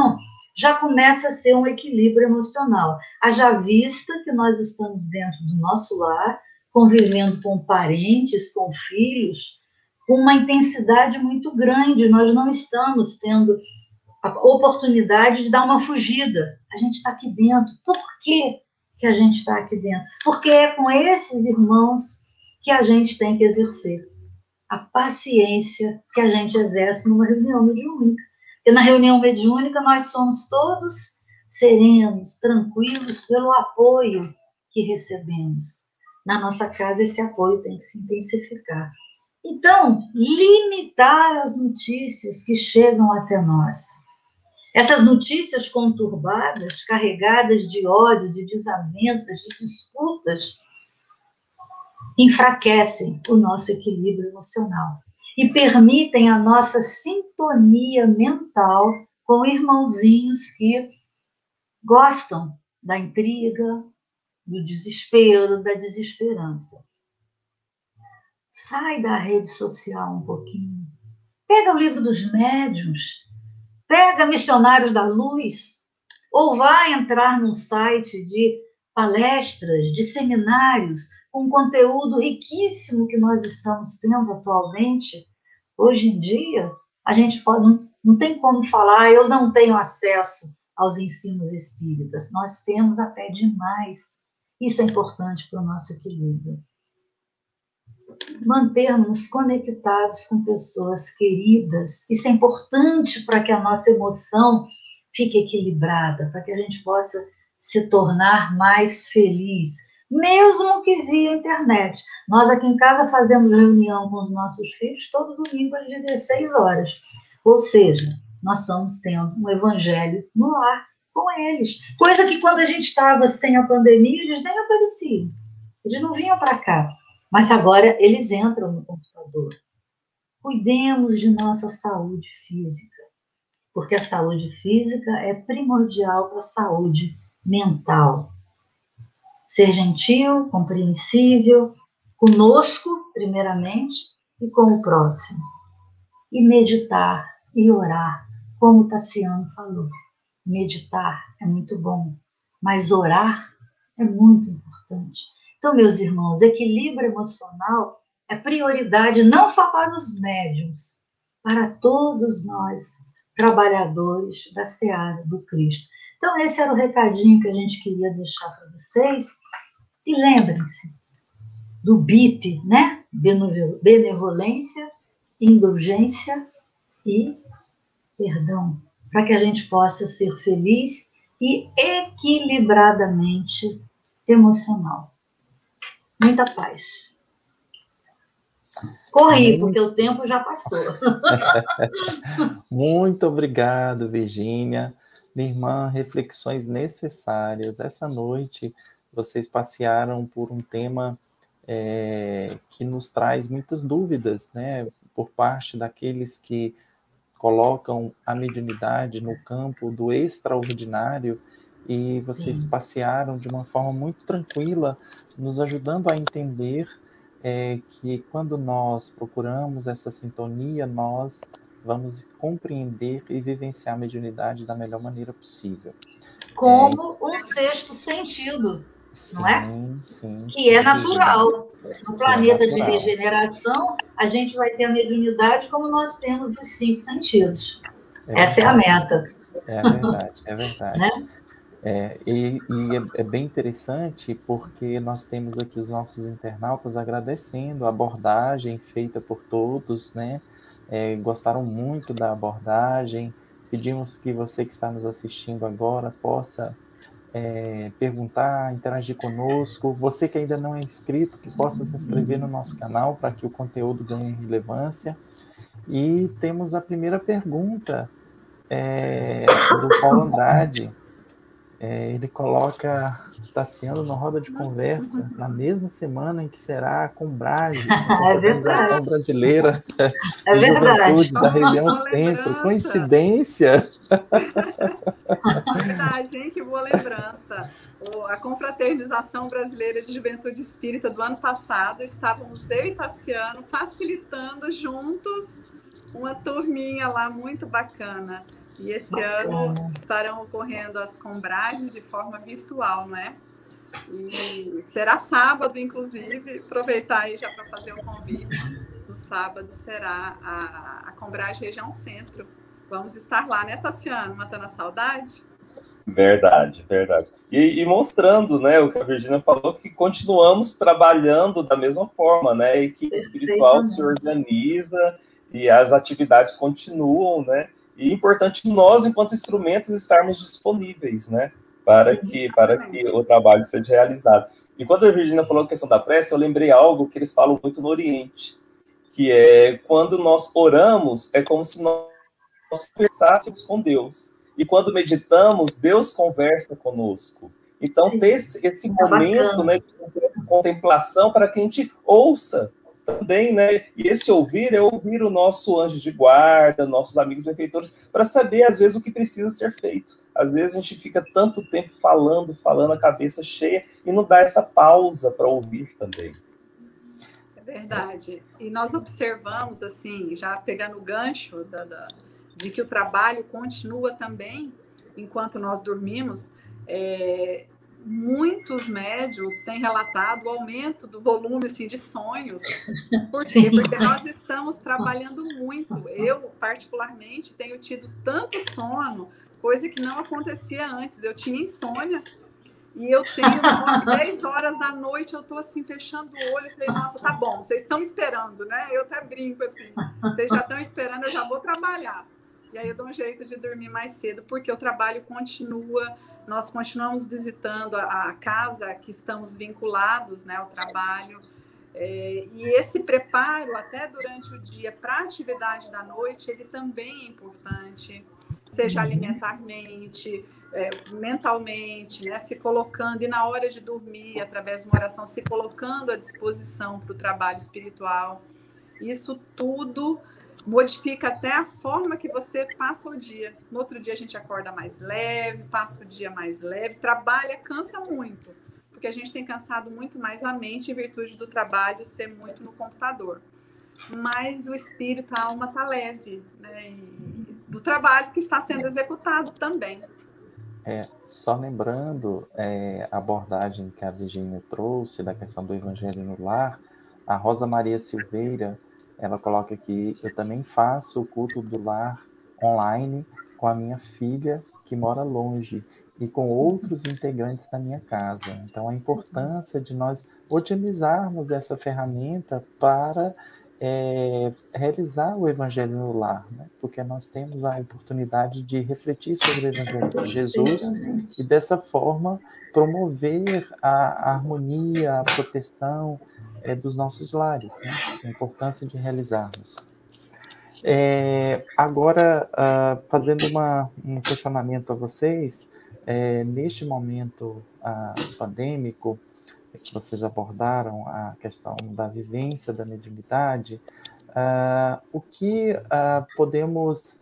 já começa a ser um equilíbrio emocional. Haja vista que nós estamos dentro do nosso lar, convivendo com parentes, com filhos, com uma intensidade muito grande. Nós não estamos tendo a oportunidade de dar uma fugida. A gente está aqui dentro. Por que que a gente está aqui dentro? Porque é com esses irmãos que a gente tem que exercer a paciência que a gente exerce numa reunião mediúnica. Porque na reunião mediúnica nós somos todos serenos, tranquilos, pelo apoio que recebemos. Na nossa casa esse apoio tem que se intensificar. Então, limitar as notícias que chegam até nós. Essas notícias conturbadas, carregadas de ódio, de desavenças, de disputas, enfraquecem o nosso equilíbrio emocional e permitem a nossa sintonia mental com irmãozinhos que gostam da intriga, do desespero, da desesperança. Sai da rede social um pouquinho. Pega o livro dos médiuns, pega Missionários da Luz, ou vai entrar num site de palestras, de seminários, com conteúdo riquíssimo que nós estamos tendo atualmente. Hoje em dia, a gente não tem como falar, eu não tenho acesso aos ensinos espíritas. Nós temos até demais. Isso é importante para o nosso equilíbrio. Mantermos conectados com pessoas queridas. Isso é importante para que a nossa emoção fique equilibrada, para que a gente possa se tornar mais feliz, mesmo que via internet. Nós aqui em casa fazemos reunião com os nossos filhos todo domingo às 16 horas. Ou seja, nós estamos tendo um evangelho no ar com eles. Coisa que quando a gente estava sem a pandemia, eles nem apareciam. Eles não vinham para cá. Mas agora eles entram no computador. Cuidemos de nossa saúde física, porque a saúde física é primordial para a saúde mental. Ser gentil, compreensível, conosco, primeiramente, e com o próximo. E meditar e orar, como o Tassiano falou. Meditar é muito bom, mas orar é muito importante. Então, meus irmãos, equilíbrio emocional é prioridade não só para os médiuns, para todos nós, trabalhadores da seara do Cristo. Então, esse era o recadinho que a gente queria deixar para vocês. E lembrem-se do BIP, né? Benevolência, indulgência e perdão, para que a gente possa ser feliz e equilibradamente emocional. Muita paz. Corri, porque o tempo já passou. Muito obrigado, Virgínia. Minha irmã, reflexões necessárias. Essa noite, vocês passearam por um tema que nos traz muitas dúvidas, né? Por parte daqueles que colocam a mediunidade no campo do extraordinário, e vocês passearam de uma forma muito tranquila, nos ajudando a entender que quando nós procuramos essa sintonia, nós vamos compreender e vivenciar a mediunidade da melhor maneira possível. Como um sexto sentido, não é? Sim. Que é natural. No planeta de regeneração, a gente vai ter a mediunidade como nós temos os 5 sentidos. Essa é a meta. É verdade, é verdade. Né? E é bem interessante porque nós temos aqui os nossos internautas agradecendo a abordagem feita por todos, né? Gostaram muito da abordagem. Pedimos que você que está nos assistindo agora possa perguntar, interagir conosco. Você que ainda não é inscrito, que possa se inscrever no nosso canal para que o conteúdo ganhe relevância. E temos a primeira pergunta do Paulo Andrade. Ele coloca Tassiano na roda de conversa na mesma semana em que será a Combrage, a Organização Brasileira de Juventudes da Região Centro. Coincidência? Verdade, hein? Que boa lembrança. A Confraternização Brasileira de Juventude Espírita do ano passado, estávamos eu e Tassiano facilitando juntos uma turminha lá muito bacana. E esse ano estarão ocorrendo as combragens de forma virtual, né? E será sábado, inclusive, aproveitar aí já para fazer o convite. No sábado será a Combragem Região Centro. Vamos estar lá, né, Tassiano? Matando a saudade? Verdade, verdade. E mostrando, né, o que a Virgínia falou, que continuamos trabalhando da mesma forma, né? A equipe espiritual se organiza e as atividades continuam, né? E é importante nós, enquanto instrumentos, estarmos disponíveis, né? Para que o trabalho seja realizado. E quando a Virgínia falou a questão da prece, eu lembrei algo que eles falam muito no Oriente, que é quando nós oramos, é como se nós conversássemos com Deus. E quando meditamos, Deus conversa conosco. Então, ter esse momento, né, de contemplação para que a gente ouça também, né? E esse ouvir é ouvir o nosso anjo de guarda, nossos amigos benfeitores, para saber, às vezes, o que precisa ser feito. Às vezes, a gente fica tanto tempo falando, a cabeça cheia, e não dá essa pausa para ouvir também. É verdade. E nós observamos, assim, já pegando o gancho de que o trabalho continua também enquanto nós dormimos, muitos médiuns têm relatado o aumento do volume assim, de sonhos. Por quê? Porque nós estamos trabalhando muito. Eu, particularmente, tenho tido tanto sono, coisa que não acontecia antes. Eu tinha insônia e eu tenho 10 horas da noite, eu estou assim, fechando o olho e falei, nossa, tá bom, vocês estão esperando, né? Eu até brinco assim, vocês já estão esperando, eu já vou trabalhar. E aí eu dou um jeito de dormir mais cedo, porque o trabalho continua, nós continuamos visitando a casa que estamos vinculados, né, ao trabalho. E esse preparo, até durante o dia, para a atividade da noite, ele também é importante, seja alimentarmente, mentalmente, né, se colocando, e na hora de dormir, através de uma oração, se colocando à disposição para o trabalho espiritual. Isso tudo modifica até a forma que você passa o dia. No outro dia a gente acorda mais leve, passa o dia mais leve, trabalha, cansa muito, porque a gente tem cansado muito mais a mente em virtude do trabalho ser muito no computador. Mas o espírito, a alma está leve, né? E do trabalho que está sendo executado também. Só lembrando a abordagem que a Virgínia trouxe da questão do Evangelho no Lar, a Rosa Maria Silveira, ela coloca aqui, eu também faço o culto do lar online com a minha filha, que mora longe, e com outros integrantes da minha casa. Então, a importância de nós utilizarmos essa ferramenta para realizar o Evangelho no Lar, né? Porque nós temos a oportunidade de refletir sobre o Evangelho de Jesus e, dessa forma, promover a harmonia, a proteção dos nossos lares, né? A importância de realizarmos. Agora, fazendo um questionamento a vocês, neste momento pandêmico, que vocês abordaram a questão da vivência da mediunidade, o que podemos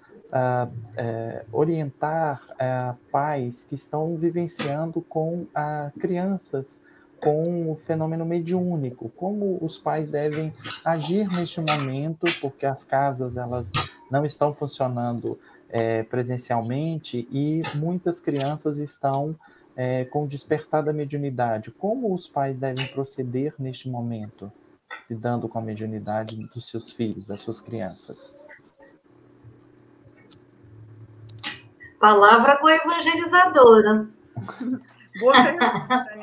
orientar pais que estão vivenciando com crianças com o fenômeno mediúnico, como os pais devem agir neste momento, porque as casas elas não estão funcionando presencialmente e muitas crianças estão com o despertar da mediunidade. Como os pais devem proceder neste momento, lidando com a mediunidade dos seus filhos, das suas crianças? Palavra com a evangelizadora. Boa pergunta.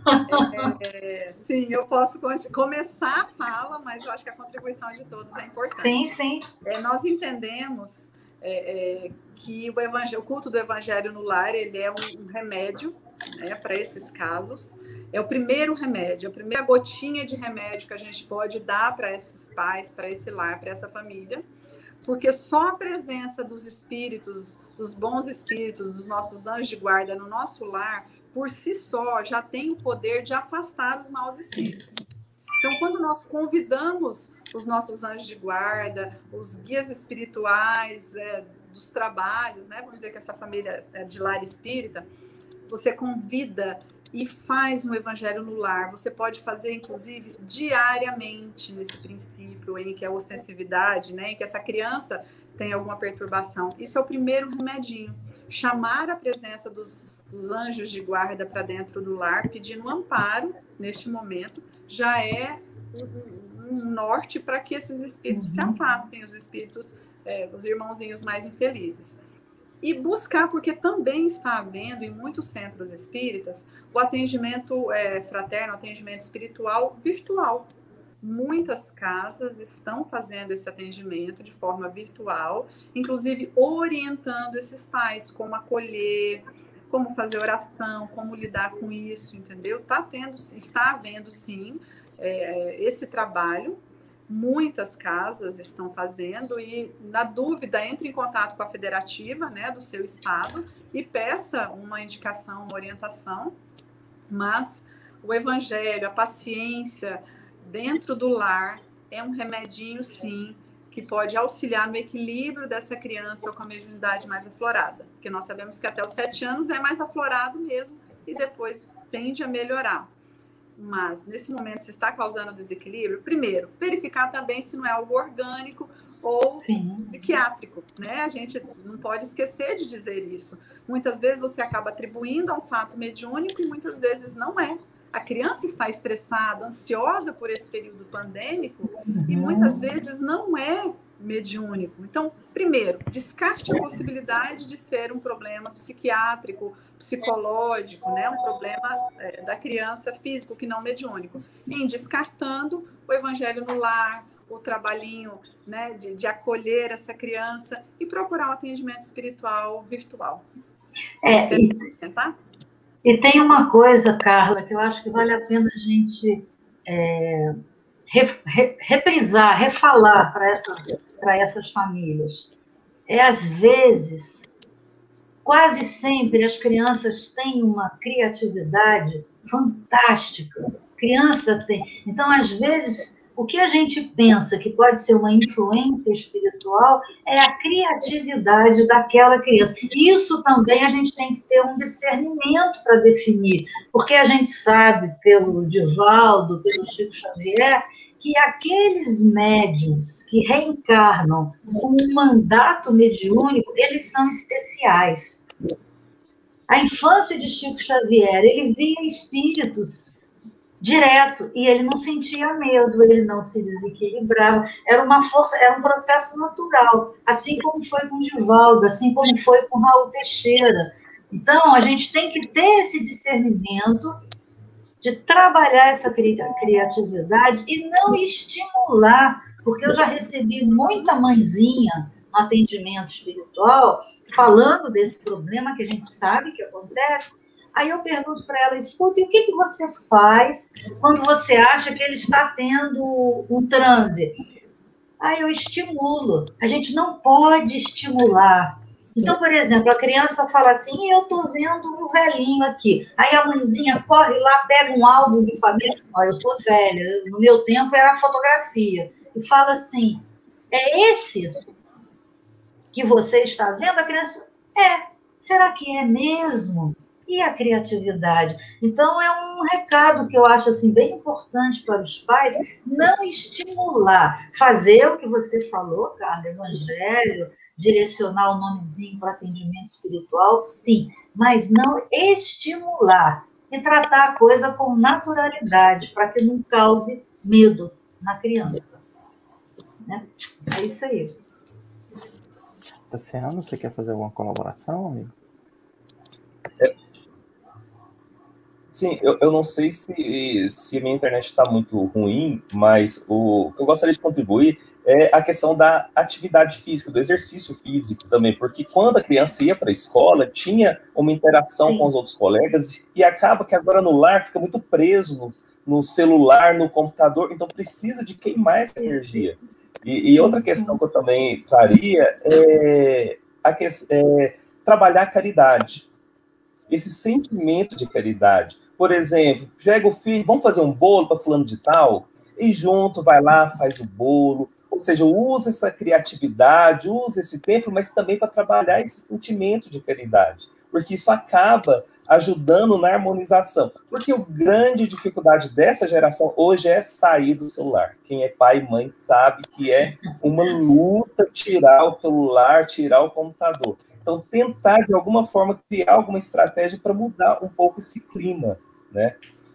Sim, eu posso começar a fala, mas eu acho que a contribuição de todos é importante. Sim, sim. Nós entendemos que o culto do Evangelho no Lar, ele é um remédio, né, para esses casos. É o primeiro remédio, a primeira gotinha de remédio que a gente pode dar para esses pais, para esse lar, para essa família, porque só a presença dos espíritos, dos bons espíritos, dos nossos anjos de guarda no nosso lar, por si só, já tem o poder de afastar os maus espíritos. Então, quando nós convidamos os nossos anjos de guarda, os guias espirituais dos trabalhos, né? Vamos dizer que essa família é de lar espírita, você convida e faz um evangelho no lar. Você pode fazer, inclusive, diariamente nesse princípio, em que a ostensividade, né? Em que essa criança tem alguma perturbação. Isso é o primeiro remedinho. Chamar a presença dos anjos de guarda para dentro do lar, pedindo amparo neste momento, já é um norte para que esses espíritos se afastem, os espíritos, os irmãozinhos mais infelizes. E buscar, porque também está havendo em muitos centros espíritas o atendimento fraterno, atendimento espiritual virtual. Muitas casas estão fazendo esse atendimento de forma virtual, inclusive orientando esses pais como acolher, como fazer oração, como lidar com isso, entendeu? Está havendo sim esse trabalho. Muitas casas estão fazendo e, na dúvida, entre em contato com a federativa, né, do seu estado e peça uma indicação, uma orientação. Mas o evangelho, a paciência dentro do lar é um remedinho, sim, que pode auxiliar no equilíbrio dessa criança com a mediunidade mais aflorada. Porque nós sabemos que até os 7 anos é mais aflorado mesmo e depois tende a melhorar. Mas, nesse momento, se está causando desequilíbrio, primeiro, verificar também se não é algo orgânico ou psiquiátrico, né? A gente não pode esquecer de dizer isso. Muitas vezes você acaba atribuindo a um fato mediúnico e muitas vezes não é. A criança está estressada, ansiosa por esse período pandêmico e muitas vezes não é mediúnico. Então, primeiro, descarte a possibilidade de ser um problema psiquiátrico, psicológico, né? Um problema da criança físico, que não mediúnico. E descartando o evangelho no lar, o trabalhinho, né, de acolher essa criança e procurar um atendimento espiritual virtual. E tem uma coisa, Carla, que eu acho que vale a pena a gente reprisar, refalar para essas famílias. Às vezes, quase sempre, as crianças têm uma criatividade fantástica. Criança tem. Então, às vezes, o que a gente pensa que pode ser uma influência espiritual é a criatividade daquela criança. Isso também a gente tem que ter um discernimento para definir, porque a gente sabe, pelo Divaldo, pelo Chico Xavier, que aqueles médiuns que reencarnam com um mandato mediúnico, eles são especiais. A infância de Chico Xavier, ele via espíritos direto, e ele não sentia medo, ele não se desequilibrava, era uma força, era um processo natural, assim como foi com Divaldo, assim como foi com Raul Teixeira. Então, a gente tem que ter esse discernimento de trabalhar essa criatividade e não estimular, porque eu já recebi muita mãezinha no atendimento espiritual falando desse problema que a gente sabe que acontece. Aí eu pergunto para ela, escuta, e o que você faz quando você acha que ele está tendo um transe? Aí eu estimulo. A gente não pode estimular. Então, por exemplo, a criança fala assim, eu estou vendo um velhinho aqui. Aí a mãezinha corre lá, pega um álbum de família. Eu sou velha, no meu tempo era fotografia. E fala assim, é esse que você está vendo? A criança, será que é mesmo? E a criatividade? Então, é um recado que eu acho assim, bem importante para os pais, não estimular, fazer o que você falou, Carla, evangelho, direcionar o nomezinho para atendimento espiritual, sim, mas não estimular e tratar a coisa com naturalidade, para que não cause medo na criança. Né? É isso aí. Tassiano, você quer fazer alguma colaboração, amigo? Sim, eu não sei se minha internet está muito ruim, mas o que eu gostaria de contribuir é a questão da atividade física, do exercício físico também, porque quando a criança ia para a escola, tinha uma interação com os outros colegas e acaba que agora no lar fica muito preso no celular, no computador, então precisa de queimar essa energia. E outra questão que eu também traria é trabalhar a caridade. Esse sentimento de caridade. Por exemplo, pega o filho, vamos fazer um bolo para fulano de tal, e junto vai lá, faz o bolo. Ou seja, usa essa criatividade, usa esse tempo, mas também para trabalhar esse sentimento de caridade. Porque isso acaba ajudando na harmonização. Porque a grande dificuldade dessa geração hoje é sair do celular. Quem é pai e mãe sabe que é uma luta tirar o celular, tirar o computador. Então, tentar, de alguma forma, criar alguma estratégia para mudar um pouco esse clima, né?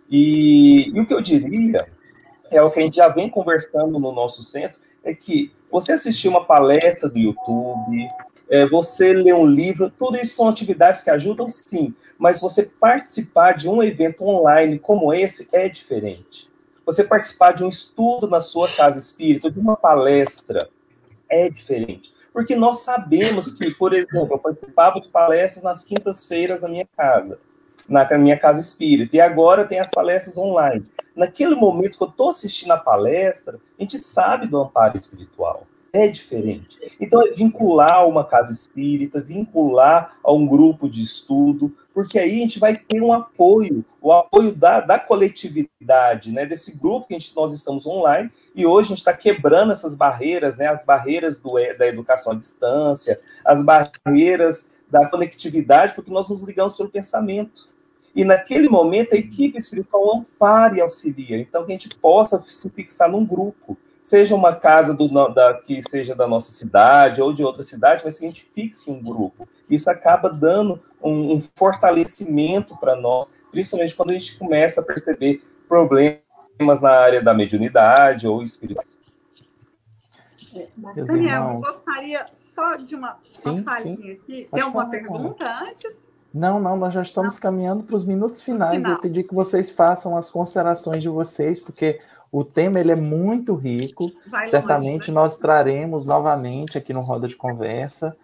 E o que eu diria, é o que a gente já vem conversando no nosso centro, é que você assistir uma palestra do YouTube, você ler um livro, tudo isso são atividades que ajudam, sim, mas você participar de um evento online como esse é diferente. Você participar de um estudo na sua casa espírita, de uma palestra, é diferente. Porque nós sabemos que, por exemplo, eu participava de palestras nas quintas-feiras na minha casa espírita, e agora tem as palestras online. Naquele momento que eu estou assistindo a palestra, a gente sabe do amparo espiritual. É diferente. Então, é vincular uma casa espírita, vincular a um grupo de estudo, porque aí a gente vai ter um apoio, o apoio da coletividade, né, desse grupo que nós estamos online, e hoje a gente está quebrando essas barreiras, né, as barreiras da educação à distância, as barreiras da conectividade, porque nós nos ligamos pelo pensamento. E naquele momento a equipe espiritual ampara e auxilia, então que a gente possa se fixar num grupo, seja uma casa que seja da nossa cidade ou de outra cidade, mas que a gente fixe em um grupo. Isso acaba dando um fortalecimento para nós, principalmente quando a gente começa a perceber problemas na área da mediunidade ou espiritualidade. Daniel, eu gostaria só de uma falinha aqui. Tem alguma pergunta antes? Não, nós já estamos caminhando para os minutos finais. Eu pedi que vocês façam as considerações de vocês, porque o tema ele é muito rico. Certamente longe, né? Nós traremos novamente aqui no Roda de Conversa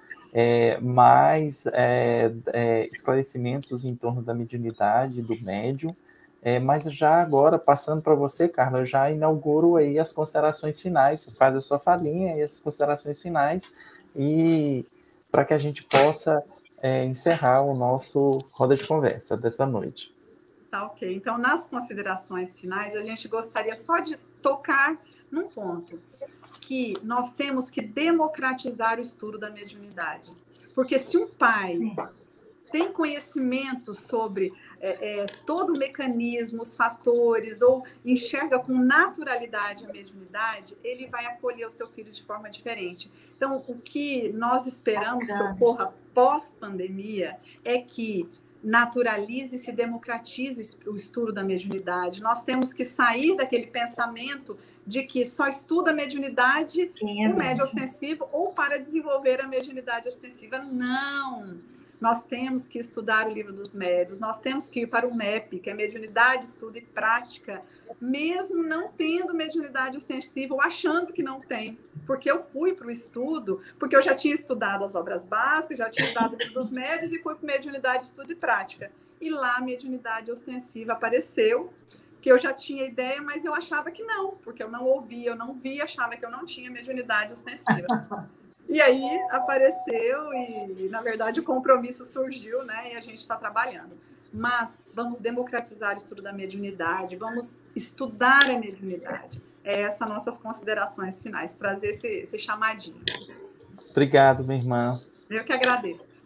mais esclarecimentos em torno da mediunidade, do médium. Mas já agora, passando para você, Carla, eu já inauguro aí as considerações finais. Você faz a sua falinha e as considerações finais, e para que a gente possa encerrar o nosso Roda de Conversa dessa noite. Tá, ok. Então, nas considerações finais, a gente gostaria só de tocar num ponto, que nós temos que democratizar o estudo da mediunidade. Porque se um pai tem conhecimento sobre todo o mecanismo, os fatores, ou enxerga com naturalidade a mediunidade, ele vai acolher o seu filho de forma diferente. Então, o que nós esperamos que ocorra pós-pandemia é que naturalize e se democratize o estudo da mediunidade. Nós temos que sair daquele pensamento de que só estuda a mediunidade o médium ostensivo ou para desenvolver a mediunidade ostensiva. Não! Nós temos que estudar o Livro dos Médiuns, nós temos que ir para o MEP, que é Mediunidade, Estudo e Prática, mesmo não tendo mediunidade ostensiva ou achando que não tem. Porque eu fui para o estudo, porque eu já tinha estudado as obras básicas, já tinha estudado o Livro dos Médiuns e fui para Mediunidade, Estudo e Prática. E lá a mediunidade ostensiva apareceu, que eu já tinha ideia, mas eu achava que não, porque eu não ouvia, eu não via, achava que eu não tinha mediunidade ostensiva. E aí apareceu e, na verdade, o compromisso surgiu, né? E a gente está trabalhando. Mas vamos democratizar o estudo da mediunidade, vamos estudar a mediunidade. Essas nossas considerações finais, trazer esse chamadinho. Obrigado, minha irmã. Eu que agradeço.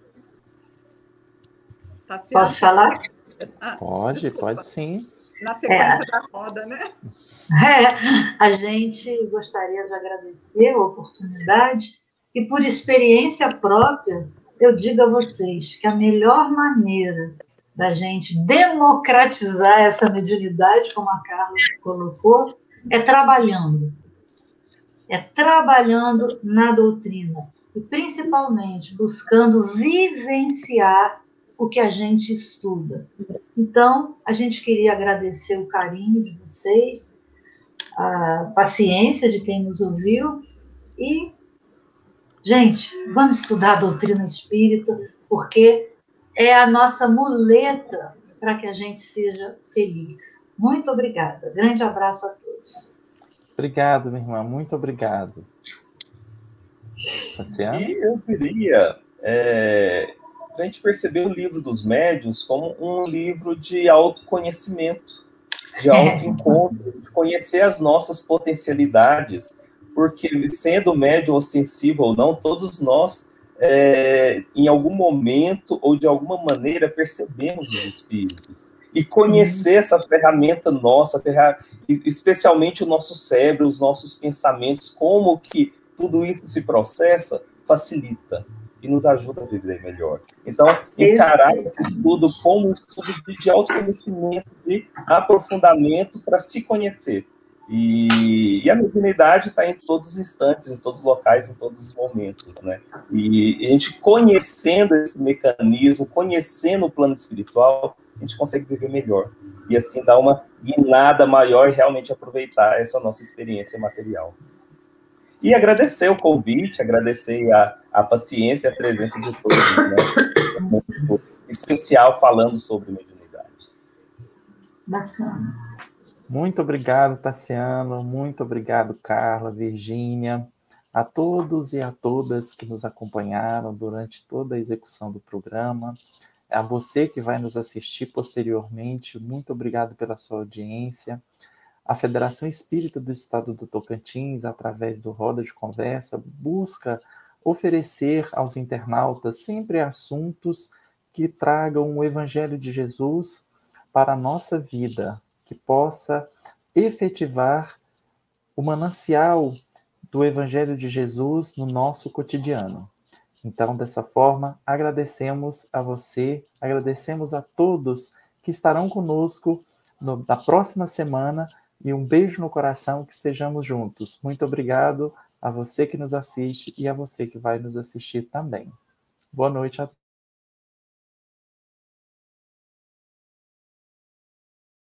Tá certo? Posso falar? Pode sim. Na sequência da roda, né? A gente gostaria de agradecer a oportunidade. E por experiência própria, eu digo a vocês que a melhor maneira da gente democratizar essa mediunidade, como a Carla colocou, é trabalhando. É trabalhando na doutrina. E principalmente buscando vivenciar o que a gente estuda. Então, a gente queria agradecer o carinho de vocês, a paciência de quem nos ouviu e gente, vamos estudar a doutrina espírita, porque é a nossa muleta para que a gente seja feliz. Muito obrigada. Grande abraço a todos. Obrigado, minha irmã. Muito obrigado. Luciano? E eu diria, para a gente perceber o Livro dos Médiuns como um livro de autoconhecimento, de autoencontro, de conhecer as nossas potencialidades, porque sendo médium ostensivo ou não, todos nós em algum momento ou de alguma maneira percebemos os espíritos. E conhecer essa ferramenta nossa, especialmente o nosso cérebro, os nossos pensamentos, como que tudo isso se processa, facilita e nos ajuda a viver melhor. Então, encarar esse estudo como um estudo de autoconhecimento, de aprofundamento para se conhecer. E a mediunidade está em todos os instantes, em todos os locais, em todos os momentos, né? E a gente conhecendo esse mecanismo, conhecendo o plano espiritual, a gente consegue viver melhor. E assim dar uma guinada maior e realmente aproveitar essa nossa experiência material. E agradecer o convite, agradecer a paciência e a presença de todos, né? Muito especial falando sobre mediunidade. Bacana. Muito obrigado, Tassiano. Muito obrigado, Carla, Virgínia, a todos e a todas que nos acompanharam durante toda a execução do programa. A você que vai nos assistir posteriormente, muito obrigado pela sua audiência. A Federação Espírita do Estado do Tocantins, através do Roda de Conversa, busca oferecer aos internautas sempre assuntos que tragam o Evangelho de Jesus para a nossa vida, que possa efetivar o manancial do Evangelho de Jesus no nosso cotidiano. Então, dessa forma, agradecemos a você, agradecemos a todos que estarão conosco na próxima semana e um beijo no coração, que estejamos juntos. Muito obrigado a você que nos assiste e a você que vai nos assistir também. Boa noite a todos.